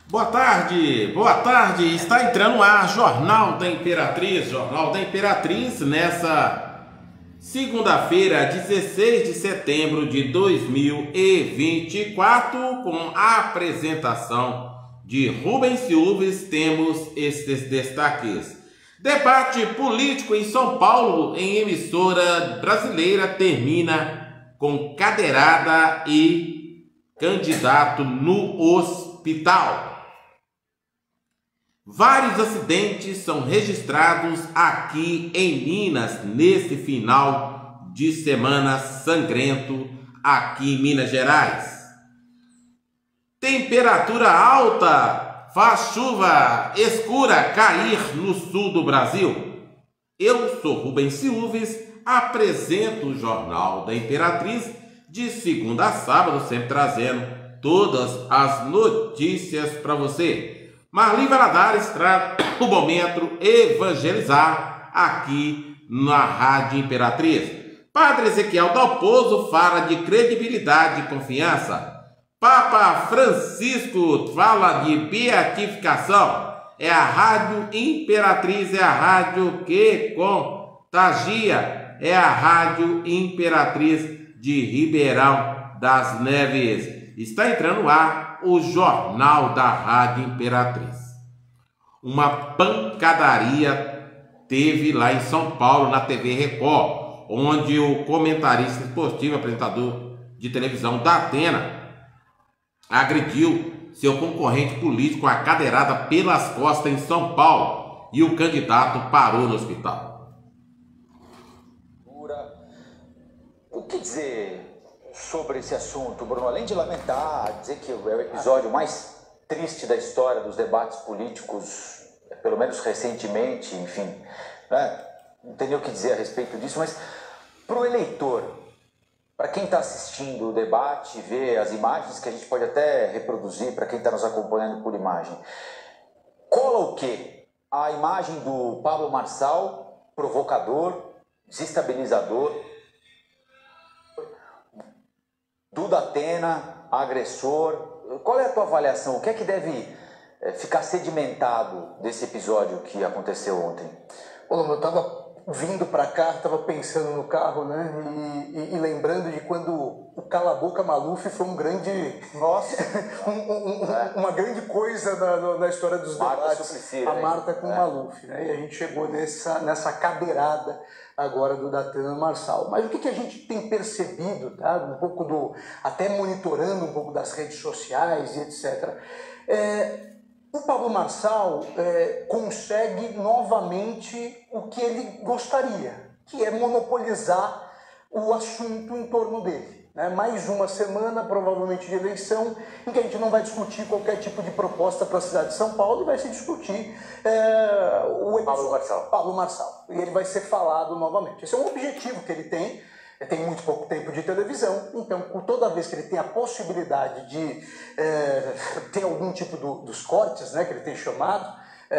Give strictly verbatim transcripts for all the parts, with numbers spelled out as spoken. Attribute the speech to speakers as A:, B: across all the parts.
A: Boa tarde, boa tarde, está entrando no ar Jornal da Imperatriz, Jornal da Imperatriz nessa segunda-feira, dezesseis de setembro de dois mil e vinte e quatro, com a apresentação de Rubens Silves. Temos estes destaques: debate político em São Paulo em emissora brasileira termina com cadeirada e candidato no hospital. Vários acidentes são registrados aqui em Minas nesse final de semana sangrento aqui em Minas Gerais. Temperatura alta faz chuva escura cair no sul do Brasil. Eu sou Rubens Silves, apresento o Jornal da Imperatriz de segunda a sábado, sempre trazendo todas as notícias para você. Marli Valadares traz o momento evangelizar aqui na Rádio Imperatriz. Padre Ezequiel Dalpozo fala de credibilidade e confiança. Papa Francisco fala de beatificação. É a Rádio Imperatriz, é a rádio que contagia. É a Rádio Imperatriz de Ribeirão das Neves. Está entrando no ar o Jornal da Rádio Imperatriz. Uma pancadaria teve lá em São Paulo, na T V Record, onde o comentarista esportivo, apresentador de televisão da Atena, agrediu seu concorrente político a cadeirada pelas costas em São Paulo e o candidato parou no hospital.
B: O que dizer sobre esse assunto, Bruno? Além de lamentar, dizer que é o episódio mais triste da história dos debates políticos, pelo menos recentemente, enfim, né? Não tem nem o que dizer a respeito disso, mas para o eleitor, para quem está assistindo o debate, vê as imagens que a gente pode até reproduzir para quem está nos acompanhando por imagem, cola o quê? A imagem do Pablo Marçal, provocador, desestabilizador, do Datena, agressor. Qual é a tua avaliação? O que é que deve é, ficar sedimentado desse episódio que aconteceu ontem?
C: Bom, eu estava vindo para cá, estava pensando no carro, né? E, e, e lembrando de quando o Cala a Boca Maluf foi um grande...
B: Nossa!
C: um, um, um, é. Uma grande coisa na, na história dos Marta debates.
B: Suplicy,
C: a
B: né?
C: Marta com o
B: é.
C: Maluf, né? E a gente chegou nessa, nessa cadeirada agora do Datena Marçal. Mas o que, que a gente tem percebido, tá? Um pouco do... até monitorando um pouco das redes sociais e etcétera. É, o Pablo Marçal é, consegue novamente o que ele gostaria, que é monopolizar o assunto em torno dele. Né? Mais uma semana, provavelmente, de eleição, em que a gente não vai discutir qualquer tipo de proposta para a cidade de São Paulo e vai se discutir é, o
B: Pablo Marçal.
C: Pablo Marçal. E ele vai ser falado novamente. Esse é um objetivo que ele tem. Ele tem muito pouco tempo de televisão, então toda vez que ele tem a possibilidade de é, ter algum tipo do, dos cortes, né, que ele tem chamado,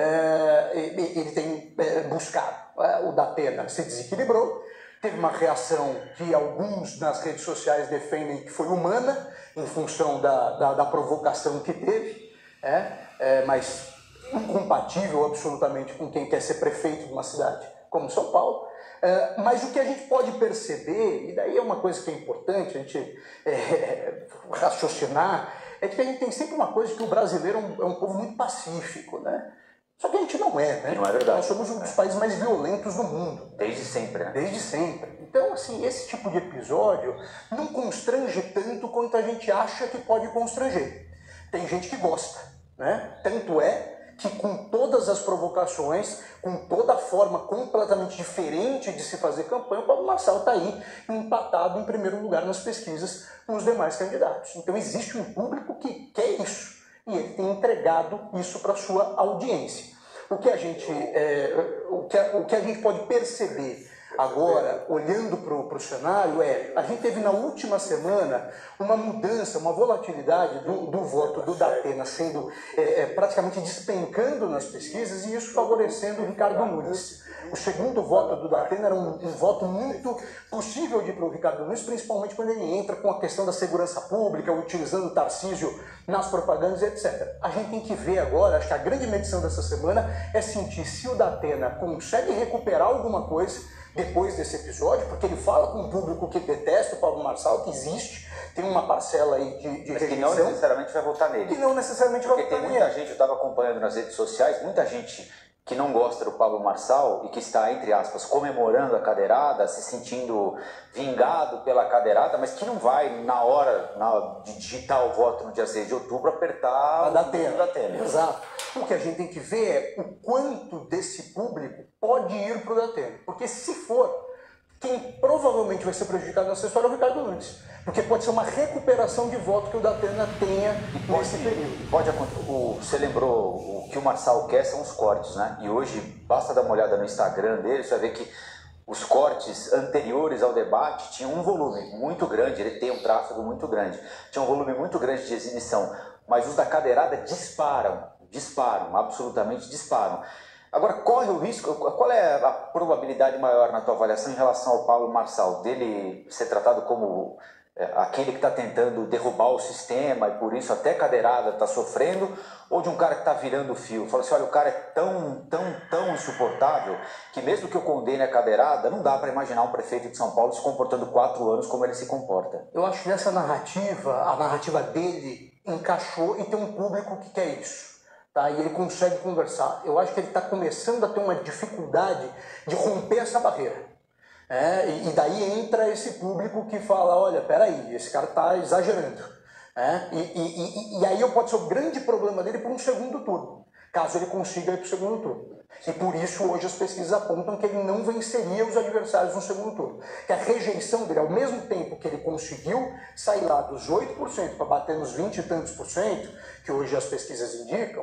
C: é, ele, ele tem é, buscado. É, o Datena se desequilibrou. Teve uma reação que alguns nas redes sociais defendem que foi humana, em função da, da, da provocação que teve, é, é, mas incompatível absolutamente com quem quer ser prefeito de uma cidade como São Paulo. É, mas o que a gente pode perceber, e daí é uma coisa que é importante a gente é, raciocinar, é que a gente tem sempre uma coisa que o brasileiro é um, é um povo muito pacífico, né? Só que a gente não é, né?
B: Não é verdade.
C: Nós somos um dos países mais violentos do mundo.
B: Desde sempre, né?
C: Desde sempre. Então, assim, esse tipo de episódio não constrange tanto quanto a gente acha que pode constranger. Tem gente que gosta, né? Tanto é que com todas as provocações, com toda a forma completamente diferente de se fazer campanha, o Pablo Marçal está aí empatado em primeiro lugar nas pesquisas com os demais candidatos. Então existe um público que quer isso. E ele tem entregado isso para a sua audiência. O que a gente, é, o que a, o que a gente pode perceber Agora, olhando para o cenário, é, a gente teve na última semana uma mudança, uma volatilidade do, do voto do Datena sendo é, é, praticamente despencando nas pesquisas e isso favorecendo o Ricardo Nunes. O segundo voto do Datena era um, um voto muito possível de ir para o Ricardo Nunes, principalmente quando ele entra com a questão da segurança pública, utilizando o Tarcísio nas propagandas, etcétera. A gente tem que ver agora, acho que a grande medição dessa semana é sentir se o Datena consegue recuperar alguma coisa depois desse episódio, porque ele fala com um público que detesta o Pablo Marçal, que existe, tem uma parcela aí de, de
B: Mas
C: rejeição.
B: que não necessariamente vai votar nele.
C: Que não necessariamente vai
B: porque
C: votar
B: tem
C: nele.
B: muita gente, eu estava acompanhando nas redes sociais, muita gente que não gosta do Pablo Marçal e que está, entre aspas, comemorando a cadeirada, se sentindo vingado pela cadeirada, mas que não vai, na hora na, de digitar o voto no dia seis de outubro, apertar
C: a Datena.
B: o Datena.
C: Exato. O que a gente tem que ver é o quanto desse público pode ir para o Datena. Porque se for, quem provavelmente vai ser prejudicado nessa história é o Ricardo Nunes. Porque pode ser uma recuperação de voto que o Datena tenha
B: pode,
C: nesse período.
B: Pode acontecer. O, você lembrou, o que o Marçal quer são os cortes, né? E hoje, basta dar uma olhada no Instagram dele, você vai ver que os cortes anteriores ao debate tinham um volume muito grande, ele tem um tráfego muito grande, tinha um volume muito grande de exibição, mas os da cadeirada disparam, disparam, absolutamente disparam. Agora, corre o risco, qual é a probabilidade maior na tua avaliação em relação ao Pablo Marçal, dele ser tratado como é, aquele que está tentando derrubar o sistema e por isso até cadeirada está sofrendo, ou de um cara que está virando o fio? Fala assim, olha, o cara é tão, tão, tão insuportável que mesmo que eu condene a cadeirada, não dá para imaginar um prefeito de São Paulo se comportando quatro anos como ele se comporta.
C: Eu acho que nessa narrativa, a narrativa dele encaixou e tem um público que quer isso. Tá? E ele consegue conversar. Eu acho que ele está começando a ter uma dificuldade de romper essa barreira. É, e, e daí entra esse público que fala, olha, peraí, esse cara está exagerando. É, e, e, e, e aí pode ser o grande problema dele para um segundo turno, caso ele consiga ir para o segundo turno. E por isso hoje as pesquisas apontam que ele não venceria os adversários no segundo turno. Que a rejeição dele, ao mesmo tempo que ele conseguiu sair lá dos oito por cento para bater nos vinte e tantos por cento, que hoje as pesquisas indicam,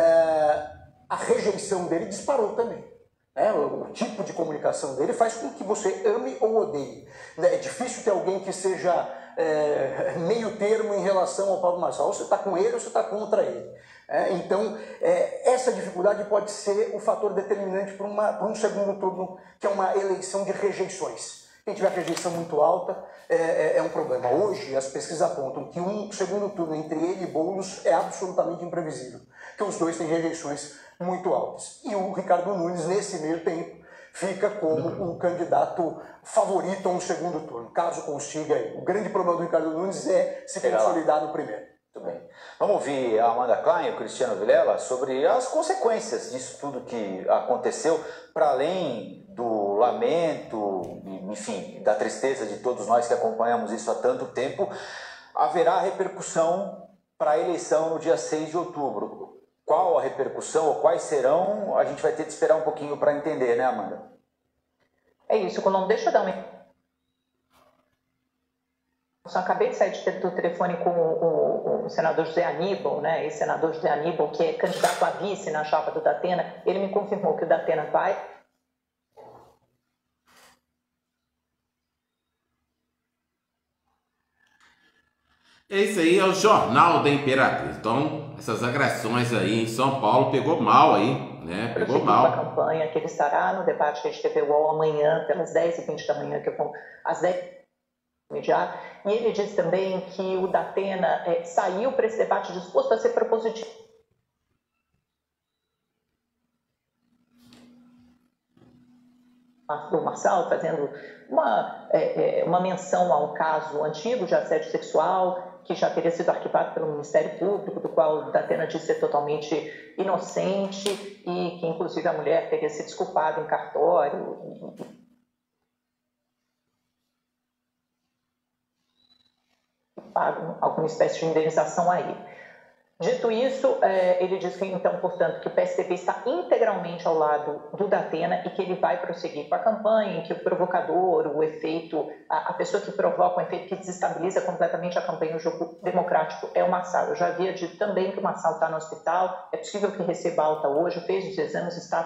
C: é, a rejeição dele disparou também. É, o, o tipo de comunicação dele faz com que você ame ou odeie. É difícil ter alguém que seja é, meio termo em relação ao Pablo Marçal. Ou você está com ele ou você está contra ele. É, então, é, essa dificuldade pode ser o fator determinante para um segundo turno, que é uma eleição de rejeições. Quem tiver rejeição muito alta é, é, é um problema. Hoje, as pesquisas apontam que um segundo turno entre ele e Boulos é absolutamente imprevisível, que os dois têm rejeições muito altas. E o Ricardo Nunes, nesse meio tempo, fica como o candidato favorito a um segundo turno, caso consiga. O grande problema do Ricardo Nunes é se consolidar no primeiro.
B: Muito bem. Vamos ouvir a Amanda Klein e o Cristiano Vilela sobre as consequências disso tudo que aconteceu, para além do lamento, enfim, da tristeza de todos nós que acompanhamos isso há tanto tempo. Haverá repercussão para a eleição no dia seis de outubro. Qual a repercussão ou quais serão, a gente vai ter de esperar um pouquinho para entender, né, Amanda?
D: É isso, Colombo. Deixa eu dar uma... Eu acabei de sair do telefone com o, o, o senador José Aníbal, né, ex-senador José Aníbal, que é candidato a vice na chapa do Datena. Ele me confirmou que o Datena vai...
A: Esse aí é o Jornal da Imperatriz. Então, essas agressões aí em São Paulo pegou mal aí, né? Pegou mal.
D: A campanha, que ele estará no debate Rede T V U O L amanhã, pelas dez e vinte da manhã, que eu vou às dez imediato. E ele disse também que o Datena é, saiu para esse debate disposto a ser propositivo. Do Marçal, fazendo uma, é, uma menção a um caso antigo de assédio sexual que já teria sido arquivado pelo Ministério Público, do qual o Datena disse ser totalmente inocente e que, inclusive, a mulher teria se desculpado em cartório. E pago alguma espécie de indenização a ele. Dito isso, ele diz que, então, portanto, que o P S D B está integralmente ao lado do Datena e que ele vai prosseguir com a campanha, que o provocador, o efeito, a, a pessoa que provoca um efeito que desestabiliza completamente a campanha, o jogo democrático, é o Marçal. Eu já havia dito também que o Marçal está no hospital, é possível que receba alta hoje, fez os exames, está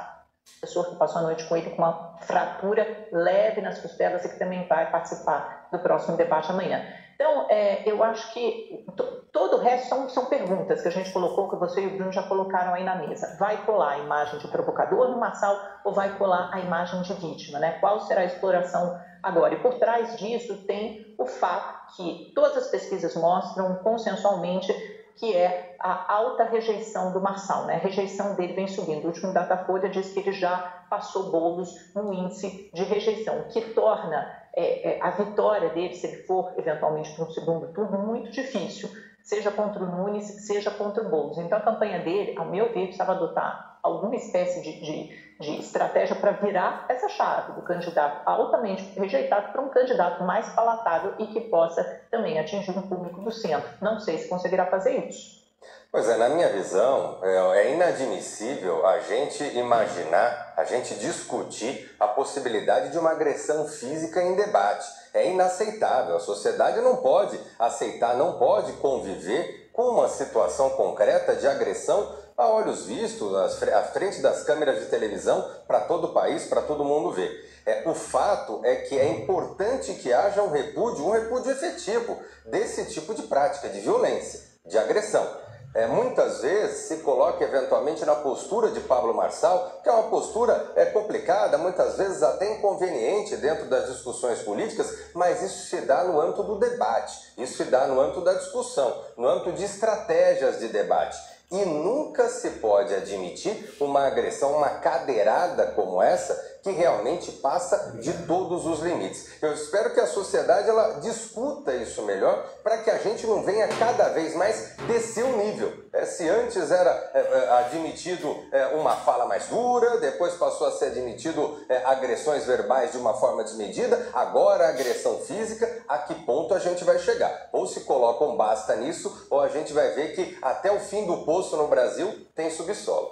D: professor que passou a noite com ele com uma fratura leve nas costelas e que também vai participar do próximo debate amanhã. Então, é, eu acho que todo o resto são, são perguntas que a gente colocou, que você e o Bruno já colocaram aí na mesa. Vai colar a imagem de provocador no Marçal ou vai colar a imagem de vítima, né? Qual será a exploração agora? E por trás disso tem o fato que todas as pesquisas mostram consensualmente que é a alta rejeição do Marçal, né? A rejeição dele vem subindo. O último Datafolha diz que ele já passou Boulos no índice de rejeição, o que torna é, é, a vitória dele, se ele for eventualmente para um segundo turno, muito difícil, seja contra o Nunes, seja contra o Boulos. Então a campanha dele, ao meu ver, precisava adotar alguma espécie de, de, de estratégia para virar essa chave do candidato altamente rejeitado para um candidato mais palatável e que possa também atingir um público do centro. Não sei se conseguirá fazer isso.
E: Pois é, na minha visão, é inadmissível a gente imaginar, a gente discutir a possibilidade de uma agressão física em debate. É inaceitável. A sociedade não pode aceitar, não pode conviver com uma situação concreta de agressão a olhos vistos, à frente das câmeras de televisão, para todo o país, para todo mundo ver. É, o fato é que é importante que haja um repúdio, um repúdio efetivo desse tipo de prática, de violência, de agressão. É, muitas vezes se coloca eventualmente na postura de Pablo Marçal, que é uma postura é, complicada, muitas vezes até inconveniente dentro das discussões políticas, mas isso se dá no âmbito do debate, isso se dá no âmbito da discussão, no âmbito de estratégias de debate. E nunca se pode admitir uma agressão, uma cadeirada como essa, que realmente passa de todos os limites. Eu espero que a sociedade ela discuta isso melhor para que a gente não venha cada vez mais descer o nível. É, se antes era é, admitido é, uma fala mais dura, depois passou a ser admitido é, agressões verbais de uma forma desmedida, agora agressão física, a que ponto a gente vai chegar? Ou se coloca um basta nisso, ou a gente vai ver que até o fim do poço no Brasil tem subsolo.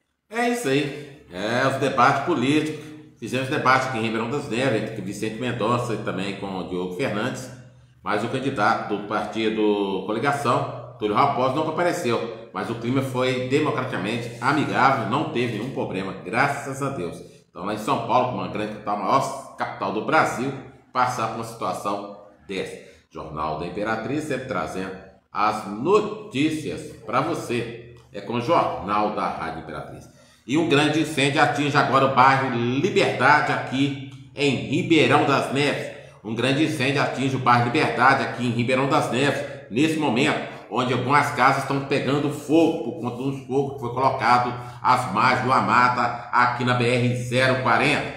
A: É isso aí. É os debates políticos. Fizemos debate aqui em Ribeirão das Neves, entre Vicente Mendonça e também com o Diogo Fernandes, mas o candidato do partido Coligação, Túlio Raposo, não compareceu, mas o clima foi democraticamente amigável, não teve nenhum problema, graças a Deus. Então lá em São Paulo, uma grande capital, a maior capital do Brasil, passar por uma situação dessa. Jornal da Imperatriz, sempre trazendo as notícias para você. É com o Jornal da Rádio Imperatriz. E um grande incêndio atinge agora o bairro Liberdade, aqui em Ribeirão das Neves. Um grande incêndio atinge o bairro Liberdade, aqui em Ribeirão das Neves, nesse momento, onde algumas casas estão pegando fogo, por conta de um fogo que foi colocado às margens de uma mata, aqui na B R zero quarenta.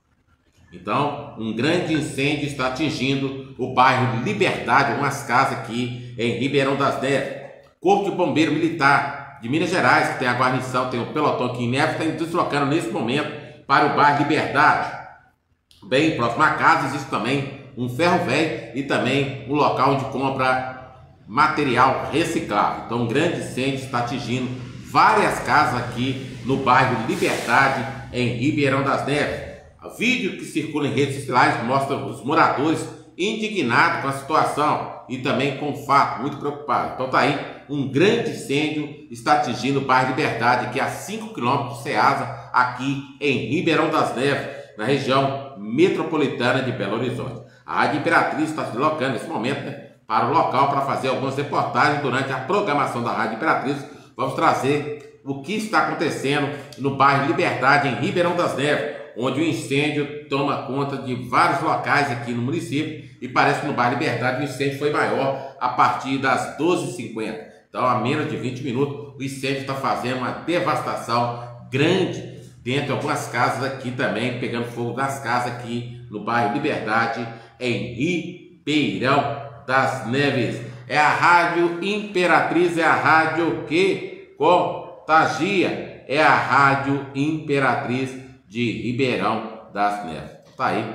A: Então, um grande incêndio está atingindo o bairro Liberdade, algumas casas aqui em Ribeirão das Neves. Corpo de Bombeiro Militar de Minas Gerais, que tem a guarnição, tem o pelotão aqui em Neves, está deslocando nesse momento para o bairro Liberdade. Bem próximo à casa existe também um ferro velho e também um local onde compra material reciclável. Então um grande incêndio está atingindo várias casas aqui no bairro Liberdade, em Ribeirão das Neves. O vídeo que circula em redes sociais mostra os moradores indignados com a situação e também com o fato, muito preocupados. Então tá aí, um grande incêndio está atingindo o bairro Liberdade, aqui a cinco quilômetros do Ceasa, aqui em Ribeirão das Neves, na região metropolitana de Belo Horizonte. A Rádio Imperatriz está se deslocando nesse momento, né, para o local para fazer algumas reportagens durante a programação da Rádio Imperatriz. Vamos trazer o que está acontecendo no bairro Liberdade, em Ribeirão das Neves, onde o incêndio toma conta de vários locais aqui no município e parece que no bairro Liberdade o incêndio foi maior a partir das doze e cinquenta. Então, a menos de vinte minutos, o incêndio está fazendo uma devastação grande dentro de algumas casas aqui também, pegando fogo das casas aqui no bairro Liberdade, em Ribeirão das Neves. É a Rádio Imperatriz, é a rádio que contagia, é a Rádio Imperatriz de Ribeirão das Neves. Tá aí.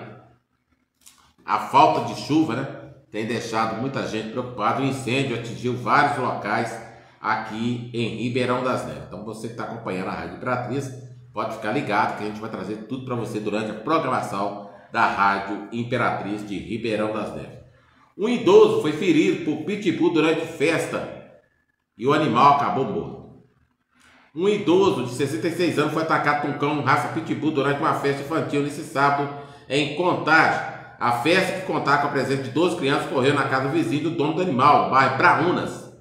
A: A falta de chuva, né, tem deixado muita gente preocupada. O incêndio atingiu vários locais aqui em Ribeirão das Neves. Então você que está acompanhando a Rádio Imperatriz, pode ficar ligado que a gente vai trazer tudo para você durante a programação da Rádio Imperatriz de Ribeirão das Neves. Um idoso foi ferido por pitbull durante festa e o animal acabou morto. Um idoso de sessenta e seis anos foi atacado por um cão raça Pitbull durante uma festa infantil nesse sábado em Contagem. A festa, que contava com a presença de doze crianças, ocorreu na casa do vizinho do dono do animal, no bairro Braúnas.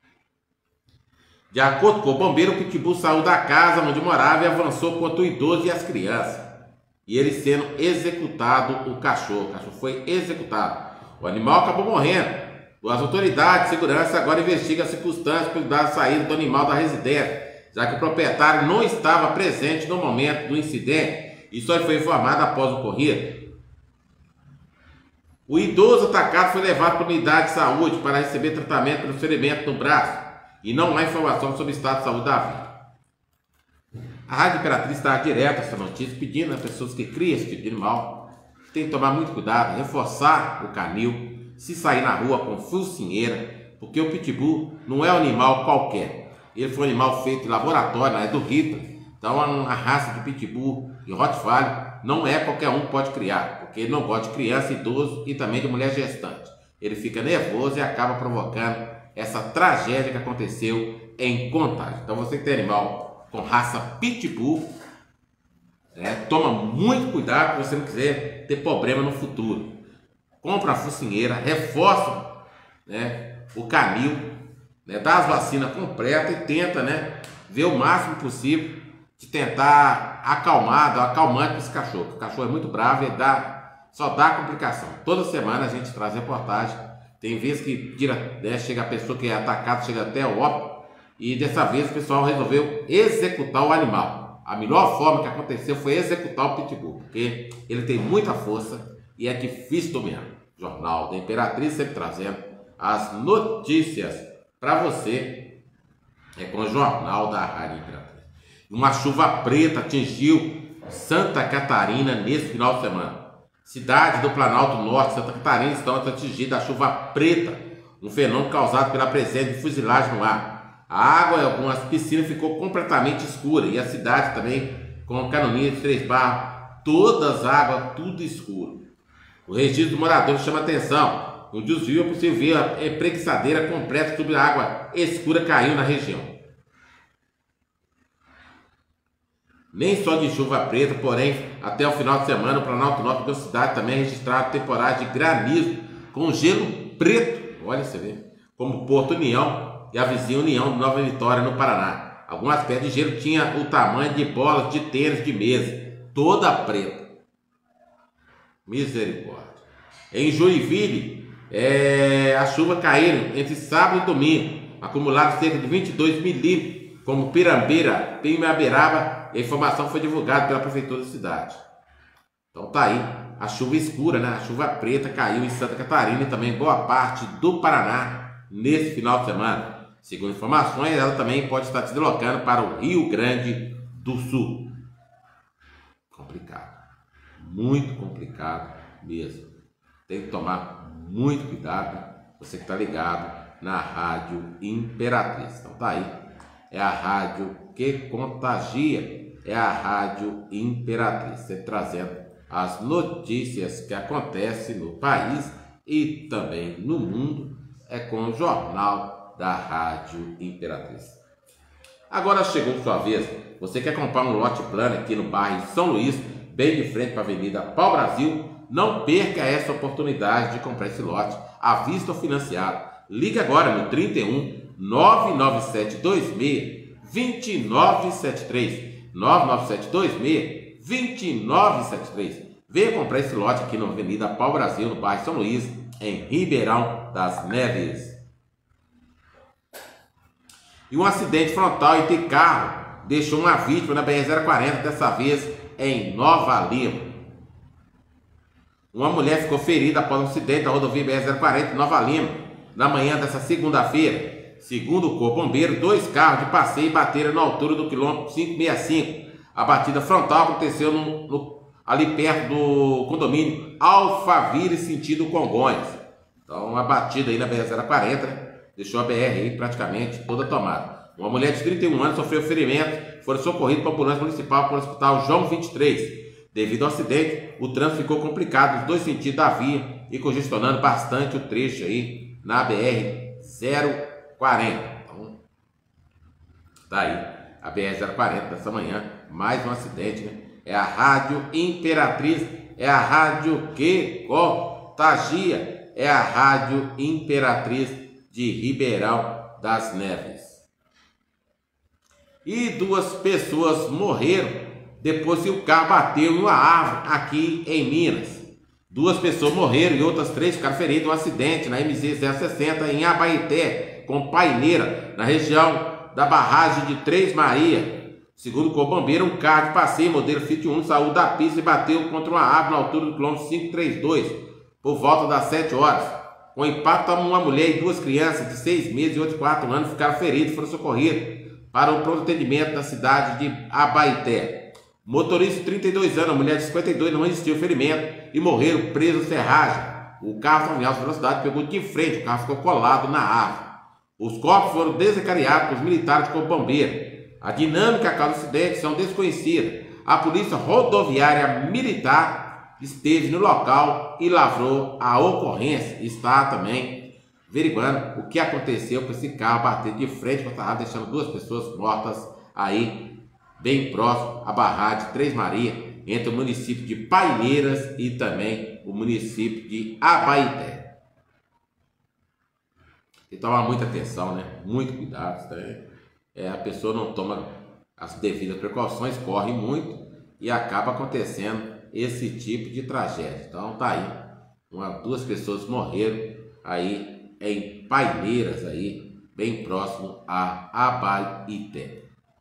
A: De acordo com o bombeiro, o Pitbull saiu da casa onde morava e avançou contra o idoso e as crianças. E ele sendo executado, o cachorro. O cachorro foi executado. O animal acabou morrendo. As autoridades de segurança agora investigam as circunstâncias pelo dado saída do animal da residência, já que o proprietário não estava presente no momento do incidente e só foi informado após o ocorrido. O idoso atacado foi levado para a unidade de saúde para receber tratamento pelo ferimento no braço e não há informação sobre o estado de saúde da vítima. A Rádio Imperatriz está direto essa notícia, pedindo às pessoas que criam esse tipo de animal tem que tomar muito cuidado, reforçar o canil, se sair na rua com focinheira, porque o Pitbull não é um animal qualquer. Ele foi um animal feito em laboratório, é do Rita. Então a raça de Pitbull e Rottweiler não é qualquer um que pode criar, porque ele não gosta de criança, idoso e também de mulher gestante. Ele fica nervoso e acaba provocando essa tragédia que aconteceu em Contagem. Então você que tem animal com raça Pitbull, né, toma muito cuidado se você não quiser ter problema no futuro. Compra a focinheira, reforça, né, o canil, né, dá as vacinas completas e tenta, né, ver o máximo possível de tentar acalmar, dar acalmante para esse cachorro. O cachorro é muito bravo e dá, só dá complicação. Toda semana a gente traz reportagem. Tem vezes que tira, né, chega a pessoa que é atacada, chega até o óbito, e dessa vez o pessoal resolveu executar o animal. A melhor forma que aconteceu foi executar o Pitbull, porque ele tem muita força e é difícil dominar. Jornal da Imperatriz sempre trazendo as notícias para você, é com o Jornal da Rádio Imperatriz. Uma chuva preta atingiu Santa Catarina nesse final de semana. Cidades do Planalto Norte, Santa Catarina, estão atingidas da chuva preta, um fenômeno causado pela presença de fuzilagem no ar. A água em algumas piscinas ficou completamente escura e a cidade também com canoinhas de três barras, todas as águas, tudo escuro. O registro do morador chama atenção. No desvio é possível ver a empreguiçadeira completa sobre a água escura caiu na região. Nem só de chuva preta, porém, até o final de semana, o Planalto Norte da cidade também é registrado temporada de granizo com gelo preto. Olha, você vê. Como Porto União e a vizinha União de Nova Vitória, no Paraná. Algumas pedras de gelo tinham o tamanho de bolas de tênis de mesa, toda preta. Misericórdia. Em Joinville, é, a chuva caiu entre sábado e domingo, acumulado cerca de vinte e dois milímetros, como Pirambeira, Pimaberaba. A informação foi divulgada pela prefeitura da cidade. Então tá aí, a chuva escura, né? A chuva preta caiu em Santa Catarina e também boa parte do Paraná nesse final de semana. Segundo informações, ela também pode estar se deslocando para o Rio Grande do Sul. Complicado. Muito complicado mesmo. Tem que tomar muito cuidado, né? Você que está ligado na Rádio Imperatriz. Então tá aí. É a rádio que contagia. É a Rádio Imperatriz, sempre trazendo as notícias que acontecem no país e também no mundo. É com o Jornal da Rádio Imperatriz. Agora chegou sua vez. Você quer comprar um lote plano aqui no bairro São Luís, bem de frente para a Avenida Pau Brasil? Não perca essa oportunidade de comprar esse lote à vista ou financiado. Ligue agora no trinta e um, nove nove sete dois seis, dois nove sete três. nove nove sete dois seis, dois nove sete três. Venha comprar esse lote aqui na Avenida Pau Brasil, no bairro São Luís, em Ribeirão das Neves. E um acidente frontal entre carro deixou uma vítima na B R zero quarenta, dessa vez em Nova Lima. Uma mulher ficou ferida após um acidente da rodovia B R zero quarenta em Nova Lima, na manhã dessa segunda-feira. Segundo o Corpo Bombeiro, dois carros de passeio bateram na altura do quilômetro quinhentos e sessenta e cinco. A batida frontal aconteceu no, no, ali perto do condomínio Alphaville, sentido Congonhas. Então, a batida aí na B R zero quarenta deixou a B R aí praticamente toda tomada. Uma mulher de trinta e um anos sofreu ferimento, foi socorrida para a ambulância municipal para o Hospital João vinte e três. Devido ao acidente, o trânsito ficou complicado nos dois sentidos da via e congestionando bastante o trecho aí na B R zero quarenta. Então, tá aí. a B R zero quarenta dessa manhã, mais um acidente, né? É a Rádio Imperatriz, é a Rádio que contagia, é a Rádio Imperatriz de Ribeirão das Neves. E duas pessoas morreram depois que o carro bateu em uma árvore aqui em Minas. Duas pessoas morreram e outras três ficaram feridas em um acidente na M Z zero sessenta em Abaeté, com Paineira, na região da barragem de Três Marias. Segundo o Corpo Bombeiro, um carro de passeio modelo Fiat Uno saiu da pista e bateu contra uma árvore na altura do quilômetro quinhentos e trinta e dois, por volta das sete horas. Com o impacto, uma mulher e duas crianças de seis meses e oito de quatro anos ficaram feridas e foram socorridas para o pronto atendimento da cidade de Abaeté. Motorista de trinta e dois anos, a mulher de cinquenta e dois, não resistiu ao ferimento e morreram presos em ferragem. O carro estava em alta velocidade, pegou de frente, o carro ficou colado na árvore. Os corpos foram desencadeados pelos militares de Corpo Bombeiro. A dinâmica e a causa do acidente são desconhecidas. A Polícia Rodoviária Militar esteve no local e lavrou a ocorrência. Está também averiguando o que aconteceu com esse carro bater de frente com a árvore, deixando duas pessoas mortas aí, bem próximo à barragem de Três Marias, entre o município de Paineiras e também o município de Abaeté. Tem que tomar muita atenção, né? Muito cuidado, tá? É, a pessoa não toma as devidas precauções, corre muito e acaba acontecendo esse tipo de tragédia. Então tá aí, uma, duas pessoas morreram aí em Paineiras, aí, bem próximo a Abaeté.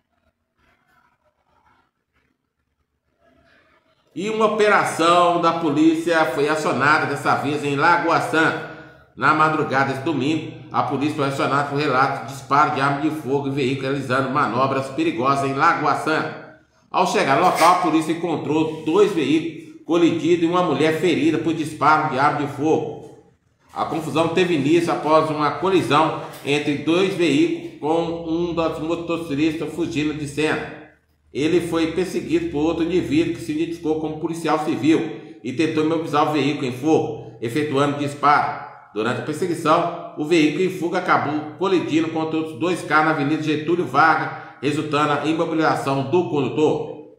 A: E uma operação da polícia foi acionada, dessa vez em Lagoa Santa. Na madrugada desse domingo, a polícia foi acionada por relato de disparo de arma de fogo e veículo realizando manobras perigosas em Lagoa Santa. Ao chegar ao local, a polícia encontrou dois veículos colididos e uma mulher ferida por disparo de arma de fogo. A confusão teve início após uma colisão entre dois veículos, com um dos motociclistas fugindo de cena. Ele foi perseguido por outro indivíduo que se identificou como policial civil e tentou imobilizar o veículo em fogo, efetuando disparo. Durante a perseguição, o veículo em fuga acabou colidindo contra outros dois carros na Avenida Getúlio Vargas, resultando na imobilização do condutor.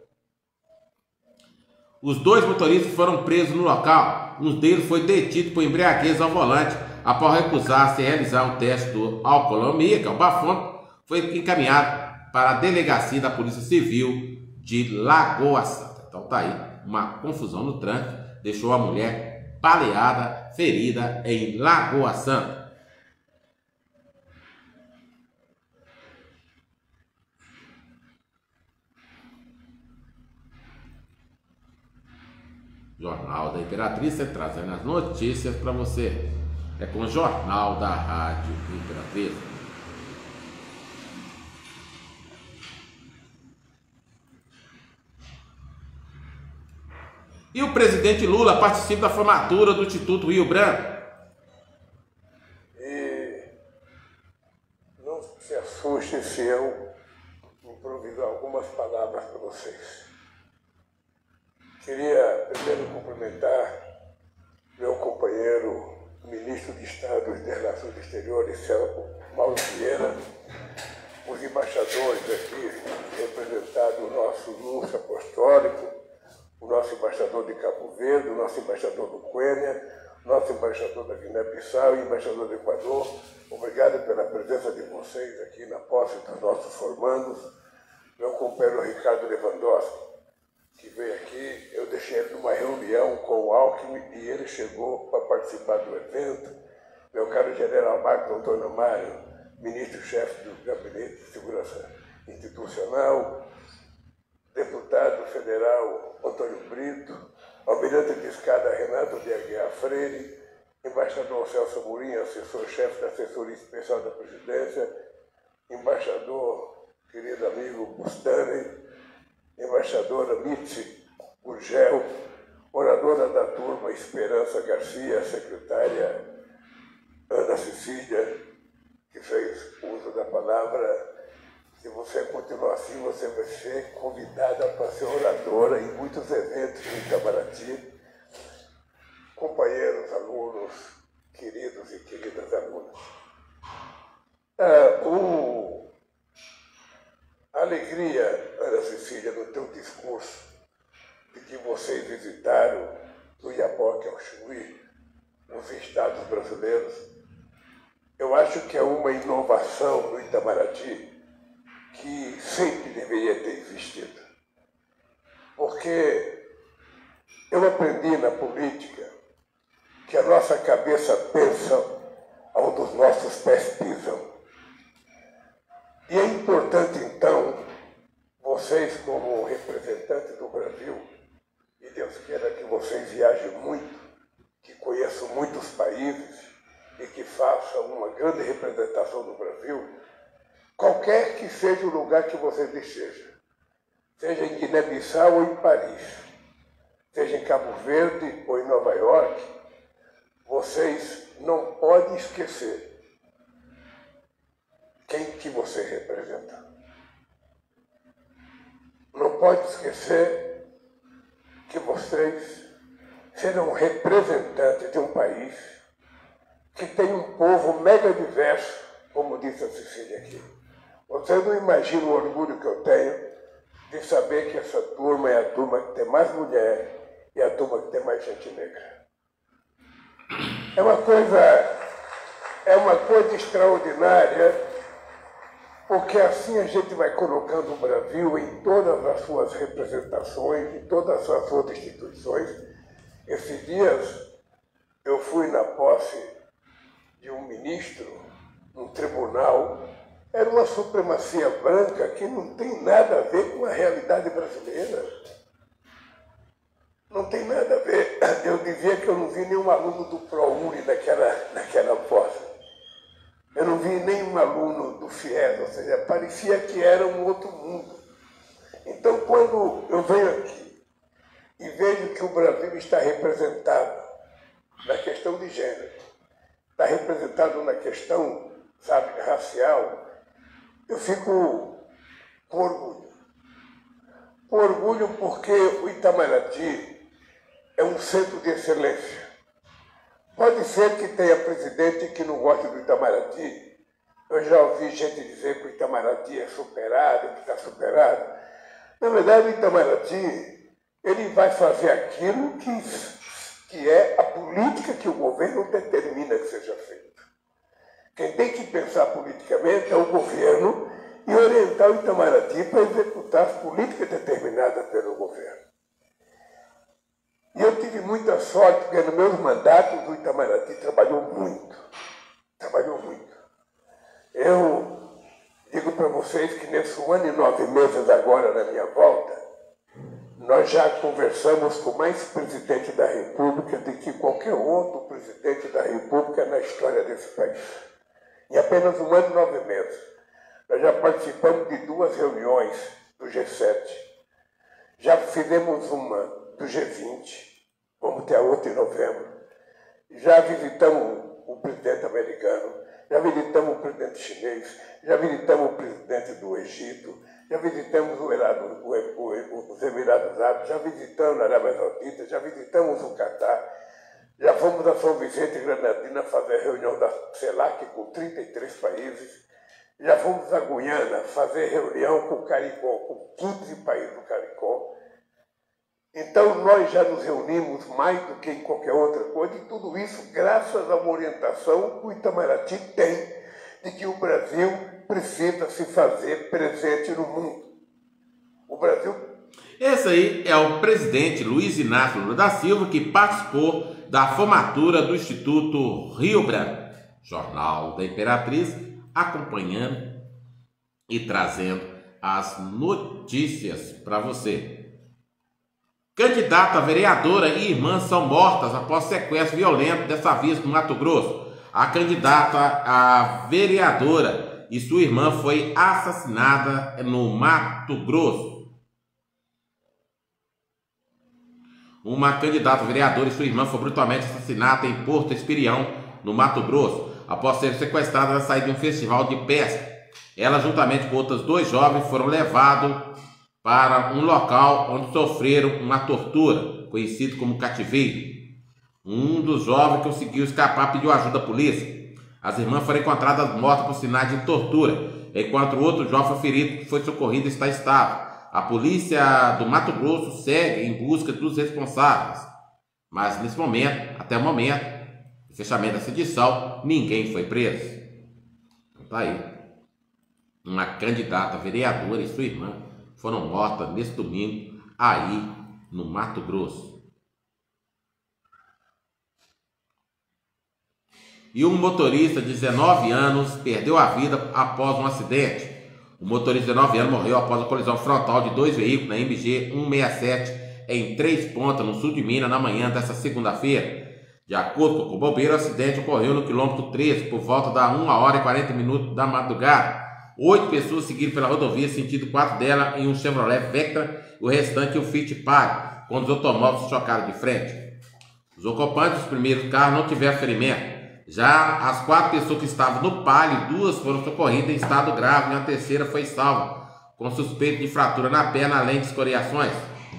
A: Os dois motoristas foram presos no local. Um deles foi detido por embriaguez ao volante após recusar-se a realizar um teste do alcoolemia, que é o bafômetro. Foi encaminhado para a delegacia da Polícia Civil de Lagoa Santa. Então tá aí, uma confusão no trânsito, deixou a mulher baleada, ferida em Lagoa Santa. Jornal da Imperatriz, você trazendo as notícias para você. É com o Jornal da Rádio Imperatriz. E o presidente Lula participa da formatura do Instituto Rio Branco.
F: E não se assuste se eu improvisar algumas palavras para vocês. Queria primeiro cumprimentar meu companheiro, ministro de Estado de Relações Exteriores, Celso Mauro Vieira, os embaixadores aqui, representado o nosso Lúcio Apostólico, o nosso embaixador de Cabo Verde, o nosso embaixador do Quênia, nosso embaixador da Guiné-Bissau e embaixador do Equador. Obrigado pela presença de vocês aqui na posse dos nossos formandos. Meu companheiro Ricardo Lewandowski, que veio aqui, eu deixei ele numa reunião com o Alckmin e ele chegou para participar do evento. Meu caro general Marcos Antônio Mário, ministro-chefe do Gabinete de Segurança Institucional, deputado federal Antônio Brito, almirante de escada Renato de Aguiar Freire, embaixador Celso Amorim, assessor-chefe da assessoria especial da presidência, embaixador, querido amigo Bustani, embaixadora Mitzi Gurgel, oradora da turma Esperança Garcia, secretária Ana Cecília, que fez uso da palavra. Se você continuar assim, você vai ser convidada para ser oradora em muitos eventos em Itamaraty. Companheiros, alunos, queridos e queridas alunas. É, o... A alegria, Ana Cecília, no teu discurso, de que vocês visitaram do Iapoque ao Chuí, os estados brasileiros. Eu acho que é uma inovação no Itamaraty que sempre deveria ter existido. Porque eu aprendi na política que a nossa cabeça pensa onde os nossos pés pisam. E é importante, então, vocês, como representantes do Brasil, e Deus queira que vocês viajem muito, que conheçam muitos países e que façam uma grande representação do Brasil, qualquer que seja o lugar que vocês estejam, seja em Guiné-Bissau ou em Paris, seja em Cabo Verde ou em Nova York, vocês não podem esquecer quem que você representa. Não pode esquecer que vocês serão representantes de um país que tem um povo mega diverso, como disse a Cecília aqui. Vocês não imaginam o orgulho que eu tenho de saber que essa turma é a turma que tem mais mulher e a turma que tem mais gente negra. É uma coisa, é uma coisa extraordinária, porque assim a gente vai colocando o Brasil em todas as suas representações, em todas as suas instituições. Esses dias eu fui na posse de um ministro num tribunal. Era uma supremacia branca que não tem nada a ver com a realidade brasileira. Não tem nada a ver. Eu dizia que eu não vi nenhum aluno do ProUni naquela, naquela posse. Eu não vi nenhum aluno do FIES, ou seja, parecia que era um outro mundo. Então, quando eu venho aqui e vejo que o Brasil está representado na questão de gênero, está representado na questão, sabe, racial, eu fico com orgulho. Com orgulho porque o Itamaraty é um centro de excelência. Pode ser que tenha presidente que não goste do Itamaraty. Eu já ouvi gente dizer que o Itamaraty é superado, que está superado. Na verdade, o Itamaraty ele vai fazer aquilo que, que é a política que o governo determina que seja feita. Quem tem que pensar politicamente é o governo e orientar o Itamaraty para executar as políticas determinadas pelo governo. E eu tive muita sorte, porque nos meus mandatos o Itamaraty trabalhou muito. Trabalhou muito. Eu digo para vocês que nesse um ano e nove meses agora, na minha volta, nós já conversamos com mais presidente da República do que qualquer outro presidente da República na história desse país. Em apenas um ano e nove meses. Nós já participamos de duas reuniões do G sete. Já fizemos uma do G vinte, vamos ter a outra em novembro. Já visitamos o presidente americano, já visitamos o presidente chinês, já visitamos o presidente do Egito, já visitamos o Emirados, o, o, os Emirados Árabes, já visitamos a Arábia Saudita, já visitamos o Catar, já fomos a São Vicente e Granadina fazer a reunião da CELAC com trinta e três países, já fomos a Guiana fazer reunião com o CARICOM, com quinze países do CARICOM. Então, nós já nos reunimos mais do que em qualquer outra coisa, e tudo isso graças a uma orientação que o Itamaraty tem de que o Brasil precisa se fazer presente no mundo. O Brasil...
A: Esse aí é o presidente Luiz Inácio Lula da Silva, que participou da formatura do Instituto Rio Branco, Jornal da Imperatriz, acompanhando e trazendo as notícias para você. Candidata a vereadora e irmã são mortas após sequestro violento, dessa vez no Mato Grosso. A candidata a vereadora e sua irmã foi assassinada no Mato Grosso. Uma candidata a vereadora e sua irmã foi brutalmente assassinada em Porto Esperião, no Mato Grosso, após ser sequestrada na saída de um festival de pesca. Ela, juntamente com outros dois jovens, foram levados para um local onde sofreram uma tortura, conhecido como cativeiro. Um dos jovens conseguiu escapar, pediu ajuda à polícia. As irmãs foram encontradas mortas por sinais de tortura enquanto o outro jovem foi ferido que foi socorrido e está estável. A polícia do Mato Grosso segue em busca dos responsáveis, mas nesse momento, até o momento do fechamento dessa edição, ninguém foi preso. Então tá aí. Uma candidata vereadora e sua irmã foram mortas nesse domingo aí no Mato Grosso. E um motorista de dezenove anos perdeu a vida após um acidente. O motorista de dezenove anos morreu após a colisão frontal de dois veículos na M G cento e sessenta e sete em Três Pontas, no sul de Minas, na manhã desta segunda-feira. De acordo com o bombeiro, o acidente ocorreu no quilômetro treze por volta da uma hora e quarenta minutos da madrugada. Oito pessoas seguiram pela rodovia, sentido quatro delas em um Chevrolet Vectra, o restante em um Fiat Palio, quando os automóveis chocaram de frente. Os ocupantes dos primeiros carros não tiveram ferimento. Já as quatro pessoas que estavam no Palio, duas foram socorridas em estado grave e a terceira foi salva, com suspeito de fratura na perna, além de escoriações.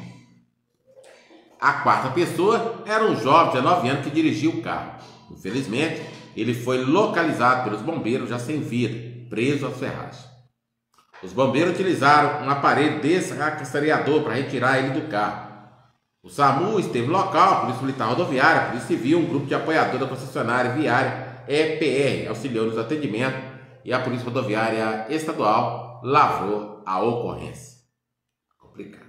A: A quarta pessoa era um jovem de dezenove anos que dirigia o carro. Infelizmente, ele foi localizado pelos bombeiros já sem vida, preso às ferragens. Os bombeiros utilizaram um aparelho desrastreador para retirar ele do carro. O SAMU esteve no local, a Polícia Militar Rodoviária, a Polícia Civil, um grupo de apoiadores da concessionária viária E P R, auxiliou nos atendimentos, e a Polícia Rodoviária Estadual lavrou a ocorrência. Complicado.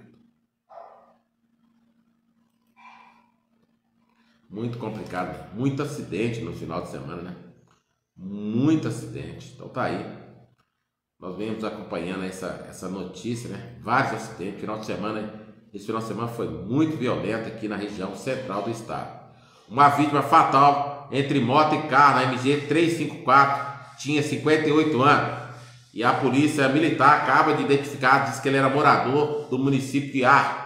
A: Muito complicado, muito acidente no final de semana, né? Muito acidente. Então tá aí. Nós vemos acompanhando essa, essa notícia, né? Vários acidentes, final de semana. Esse final de semana foi muito violento aqui na região central do estado. Uma vítima fatal entre moto e carro na M G trezentos e cinquenta e quatro, tinha cinquenta e oito anos. E a polícia militar acaba de identificar, diz que ele era morador do município de Arco.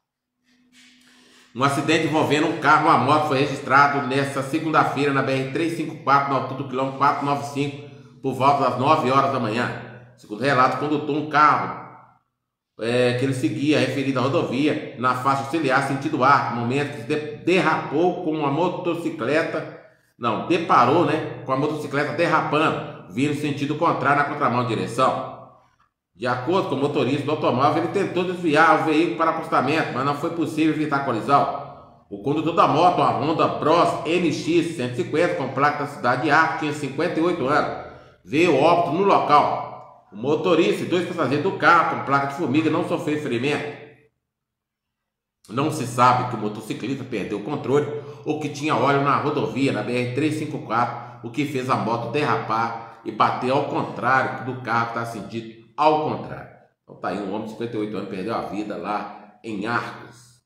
A: Um acidente envolvendo um carro e uma moto foi registrado nesta segunda-feira na B R trezentos e cinquenta e quatro, na altura do quilômetro quatrocentos e noventa e cinco, por volta das nove horas da manhã. Segundo relato, condutor um carro É, que ele seguia a referida rodovia na faixa auxiliar sentido Arco, no momento que de, derrapou com uma motocicleta, não, deparou né, com a motocicleta derrapando, vindo sentido contrário na contramão de direção. De acordo com o motorista do automóvel, ele tentou desviar o veículo para acostamento, mas não foi possível evitar a colisão. O condutor da moto, a Honda Bros N X cento e cinquenta, com placa da cidade de Arco, tinha cinquenta e oito anos, veio óbito no local. O motorista e dois passageiros do carro com placa de formiga não sofreram ferimento. Não se sabe que o motociclista perdeu o controle ou que tinha óleo na rodovia, na B R trezentos e cinquenta e quatro, o que fez a moto derrapar e bater ao contrário do carro que está sentido ao contrário. Então tá aí, um homem de cinquenta e oito anos perdeu a vida lá em Arcos.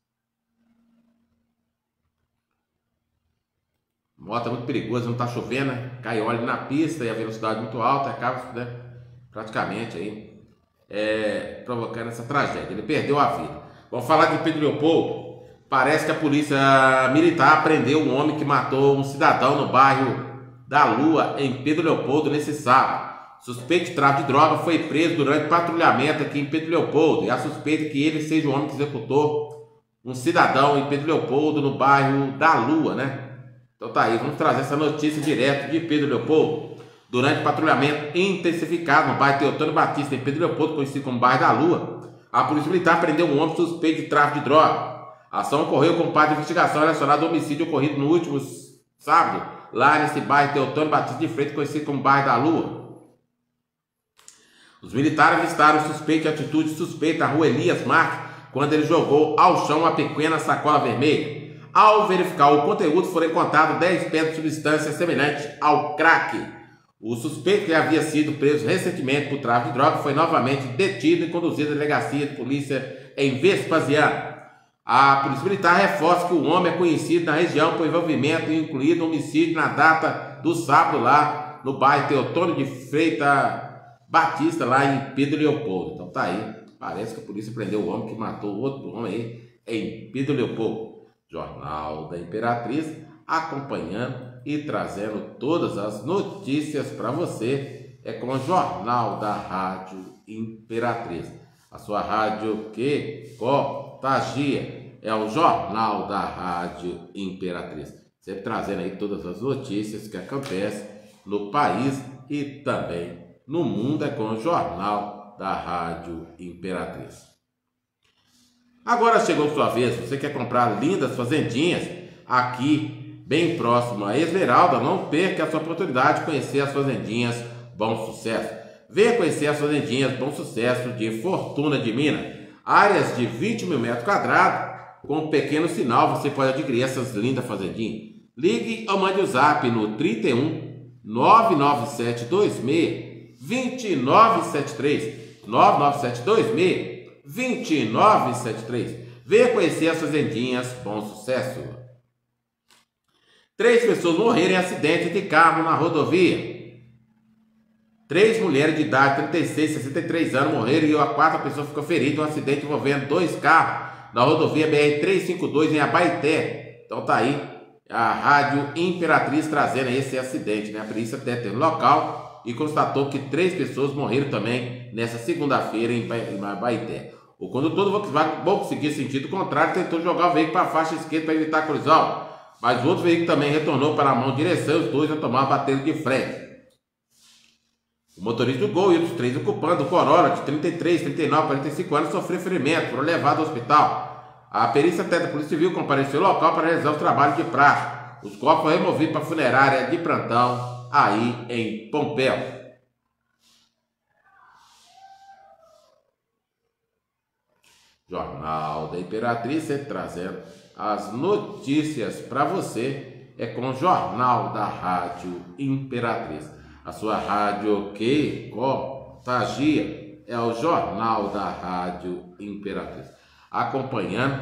A: Moto é muito perigosa, não está chovendo, né? Cai óleo na pista e a velocidade muito alta, acaba, né, praticamente aí, é, provocando essa tragédia. Ele perdeu a vida. Vamos falar de Pedro Leopoldo. Parece que a polícia militar prendeu um homem que matou um cidadão no bairro da Lua, em Pedro Leopoldo, nesse sábado. Suspeito de tráfico de droga foi preso durante patrulhamento aqui em Pedro Leopoldo. E a suspeita é que ele seja o homem que executou um cidadão em Pedro Leopoldo, no bairro da Lua, né? Então tá aí, vamos trazer essa notícia direto de Pedro Leopoldo. Durante patrulhamento intensificado no bairro Teotônio Batista, em Pedro Leopoldo, conhecido como bairro da Lua, a Polícia Militar prendeu um homem suspeito de tráfico de droga. A ação ocorreu com parte de investigação relacionada ao homicídio ocorrido no último sábado, lá nesse bairro Teotônio Batista de Freitas, conhecido como bairro da Lua. Os militares avistaram o suspeito de atitude suspeita na rua Elias Marques, quando ele jogou ao chão uma pequena sacola vermelha. Ao verificar o conteúdo, foram encontrados dez pedras de substância semelhante ao crack. O suspeito, que havia sido preso recentemente por tráfico de drogas, foi novamente detido e conduzido à delegacia de polícia em Vespasiano. A Polícia Militar reforça que o homem é conhecido na região por envolvimento, incluído homicídio na data do sábado lá no bairro Teotônio de Freitas Batista, lá em Pedro Leopoldo. Então tá aí, parece que a polícia prendeu o homem que matou o outro homem aí em Pedro Leopoldo. Jornal da Imperatriz, acompanhando e trazendo todas as notícias para você. É com o Jornal da Rádio Imperatriz, a sua rádio que contagia. É o Jornal da Rádio Imperatriz, sempre trazendo aí todas as notícias que acontecem no país e também no mundo é com o Jornal da Rádio Imperatriz. Agora chegou sua vez, você quer comprar lindas fazendinhas aqui, bem próximo a Esmeralda, não perca essa oportunidade de conhecer as fazendinhas Bom Sucesso. Venha conhecer as fazendinhas Bom Sucesso de Fortuna de Minas. Áreas de vinte mil metros quadrados, com um pequeno sinal você pode adquirir essas lindas fazendinhas. Ligue ou mande o zap no trinta e um, nove nove sete dois seis, dois nove sete três, nove nove sete dois seis, dois nove sete três. Venha conhecer as fazendinhas Bom Sucesso. Três pessoas morreram em acidente de carro na rodovia. Três mulheres de idade, trinta e seis, sessenta e três anos, morreram e a quarta pessoa ficou ferida em um acidente envolvendo dois carros na rodovia B R trezentos e cinquenta e dois em Abaeté. Então tá aí a Rádio Imperatriz trazendo esse acidente, né? A polícia teve no local e constatou que três pessoas morreram também nessa segunda-feira em Abaeté. O condutor do Volkswagen, bom seguir sentido contrário, tentou jogar o veículo para a faixa esquerda para evitar a colisão, mas o outro veículo também retornou para a mão direção e os dois automaram bateram de frente. O motorista do Gol e outros três ocupantes do Corolla de trinta e três, trinta e nove, quarenta e cinco anos sofreram ferimento, foram levados ao hospital. A perícia técnica da Polícia Civil compareceu ao local para realizar os trabalhos de praxe. Os corpos foram removidos para a funerária de plantão aí em Pompéu. Jornal da Imperatriz, sempre trazendo as notícias para você, é com o Jornal da Rádio Imperatriz. A sua rádio que contagia é o Jornal da Rádio Imperatriz. Acompanhando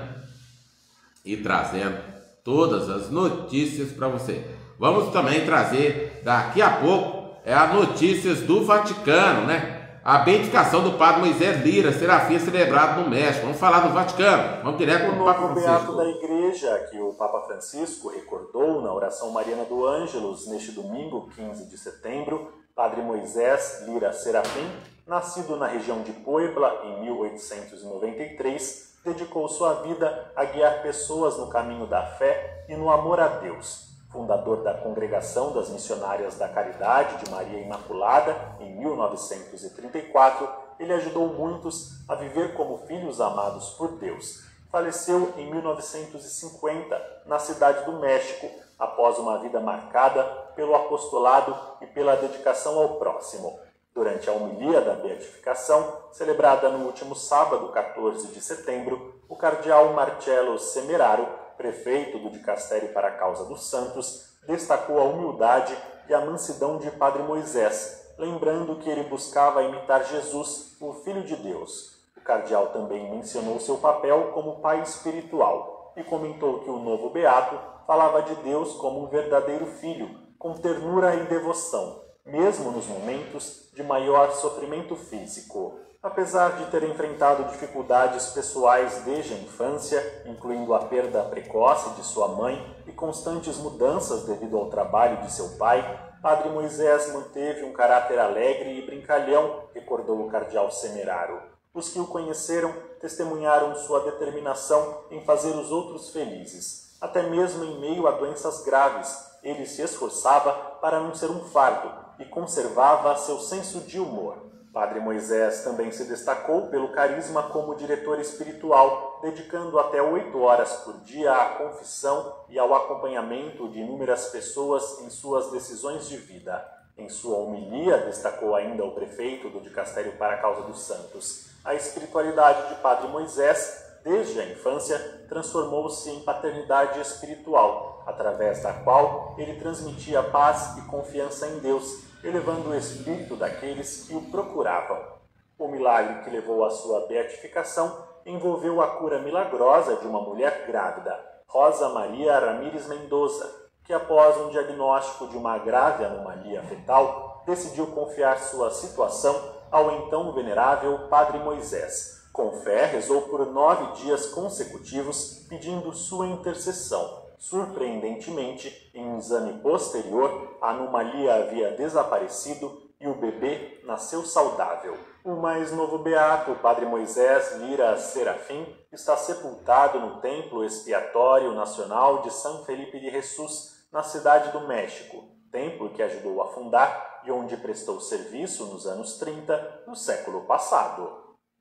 A: e trazendo todas as notícias para você. Vamos também trazer daqui a pouco é as notícias do Vaticano, né? A beatificação do padre Moisés Lira Serafim celebrado no México. Vamos falar do Vaticano. Vamos direto
G: para
A: o
G: o
A: Papa
G: novo
A: Francisco.
G: beato da Igreja, que o Papa Francisco recordou na oração mariana do Ângelus neste domingo, quinze de setembro, Padre Moisés Lira Serafim, nascido na região de Puebla em mil oitocentos e noventa e três, dedicou sua vida a guiar pessoas no caminho da fé e no amor a Deus. Fundador da Congregação das Missionárias da Caridade de Maria Imaculada, em mil novecentos e trinta e quatro, ele ajudou muitos a viver como filhos amados por Deus. Faleceu em mil novecentos e cinquenta, na cidade do México, após uma vida marcada pelo apostolado e pela dedicação ao próximo. Durante a homilia da beatificação, celebrada no último sábado, quatorze de setembro, o cardeal Marcello Semeraro, prefeito do Dicastério para a Causa dos Santos, destacou a humildade e a mansidão de Padre Moisés, lembrando que ele buscava imitar Jesus, o Filho de Deus. O cardeal também mencionou seu papel como pai espiritual e comentou que o novo beato falava de Deus como um verdadeiro filho, com ternura e devoção, mesmo nos momentos de maior sofrimento físico. Apesar de ter enfrentado dificuldades pessoais desde a infância, incluindo a perda precoce de sua mãe e constantes mudanças devido ao trabalho de seu pai, Padre Moisés manteve um caráter alegre e brincalhão, recordou o cardeal Semeraro. Os que o conheceram testemunharam sua determinação em fazer os outros felizes. Até mesmo em meio a doenças graves, ele se esforçava para não ser um fardo e conservava seu senso de humor. Padre Moisés também se destacou pelo carisma como diretor espiritual, dedicando até oito horas por dia à confissão e ao acompanhamento de inúmeras pessoas em suas decisões de vida. Em sua homilia, destacou ainda o prefeito do Dicastério para a Causa dos Santos, a espiritualidade de Padre Moisés, desde a infância, transformou-se em paternidade espiritual, através da qual ele transmitia paz e confiança em Deus, elevando o espírito daqueles que o procuravam. O milagre que levou à sua beatificação envolveu a cura milagrosa de uma mulher grávida, Rosa Maria Ramírez Mendoza, que após um diagnóstico de uma grave anomalia fetal, decidiu confiar sua situação ao então venerável Padre Moisés. Com fé, rezou por nove dias consecutivos pedindo sua intercessão. Surpreendentemente, em um exame posterior, a anomalia havia desaparecido e o bebê nasceu saudável. O mais novo beato, Padre Moisés Lira Serafim, está sepultado no Templo Expiatório Nacional de São Felipe de Jesús, na cidade do México, templo que que ajudou a fundar e onde prestou serviço nos anos trinta do século passado.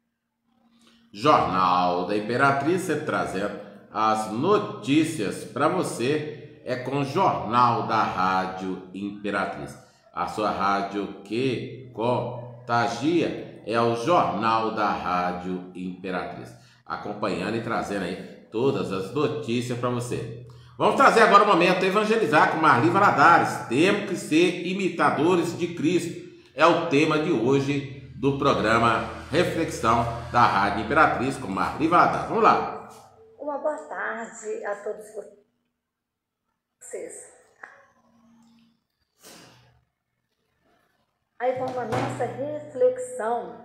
A: Jornal da Imperatriz, sempre trazendo as notícias para você, é com o Jornal da Rádio Imperatriz. A sua rádio que contagia é o Jornal da Rádio Imperatriz. Acompanhando e trazendo aí todas as notícias para você. Vamos trazer agora o momento evangelizar com Marli Valadares. Temos que ser imitadores de Cristo. É o tema de hoje do programa Reflexão da Rádio Imperatriz com Marli Valadares. Vamos lá.
H: Uma boa tarde a todos vocês. Aí vamos a nossa reflexão.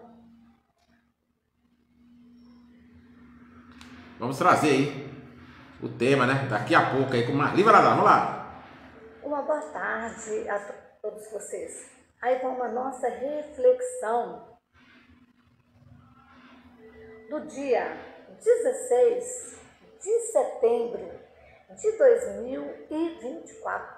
A: Vamos trazer aí o tema, né? Daqui a pouco aí com Marli Valadares. Vamos lá.
H: Uma boa tarde a todos vocês. Aí vamos a nossa reflexão do dia dezesseis de setembro de dois mil e vinte e quatro.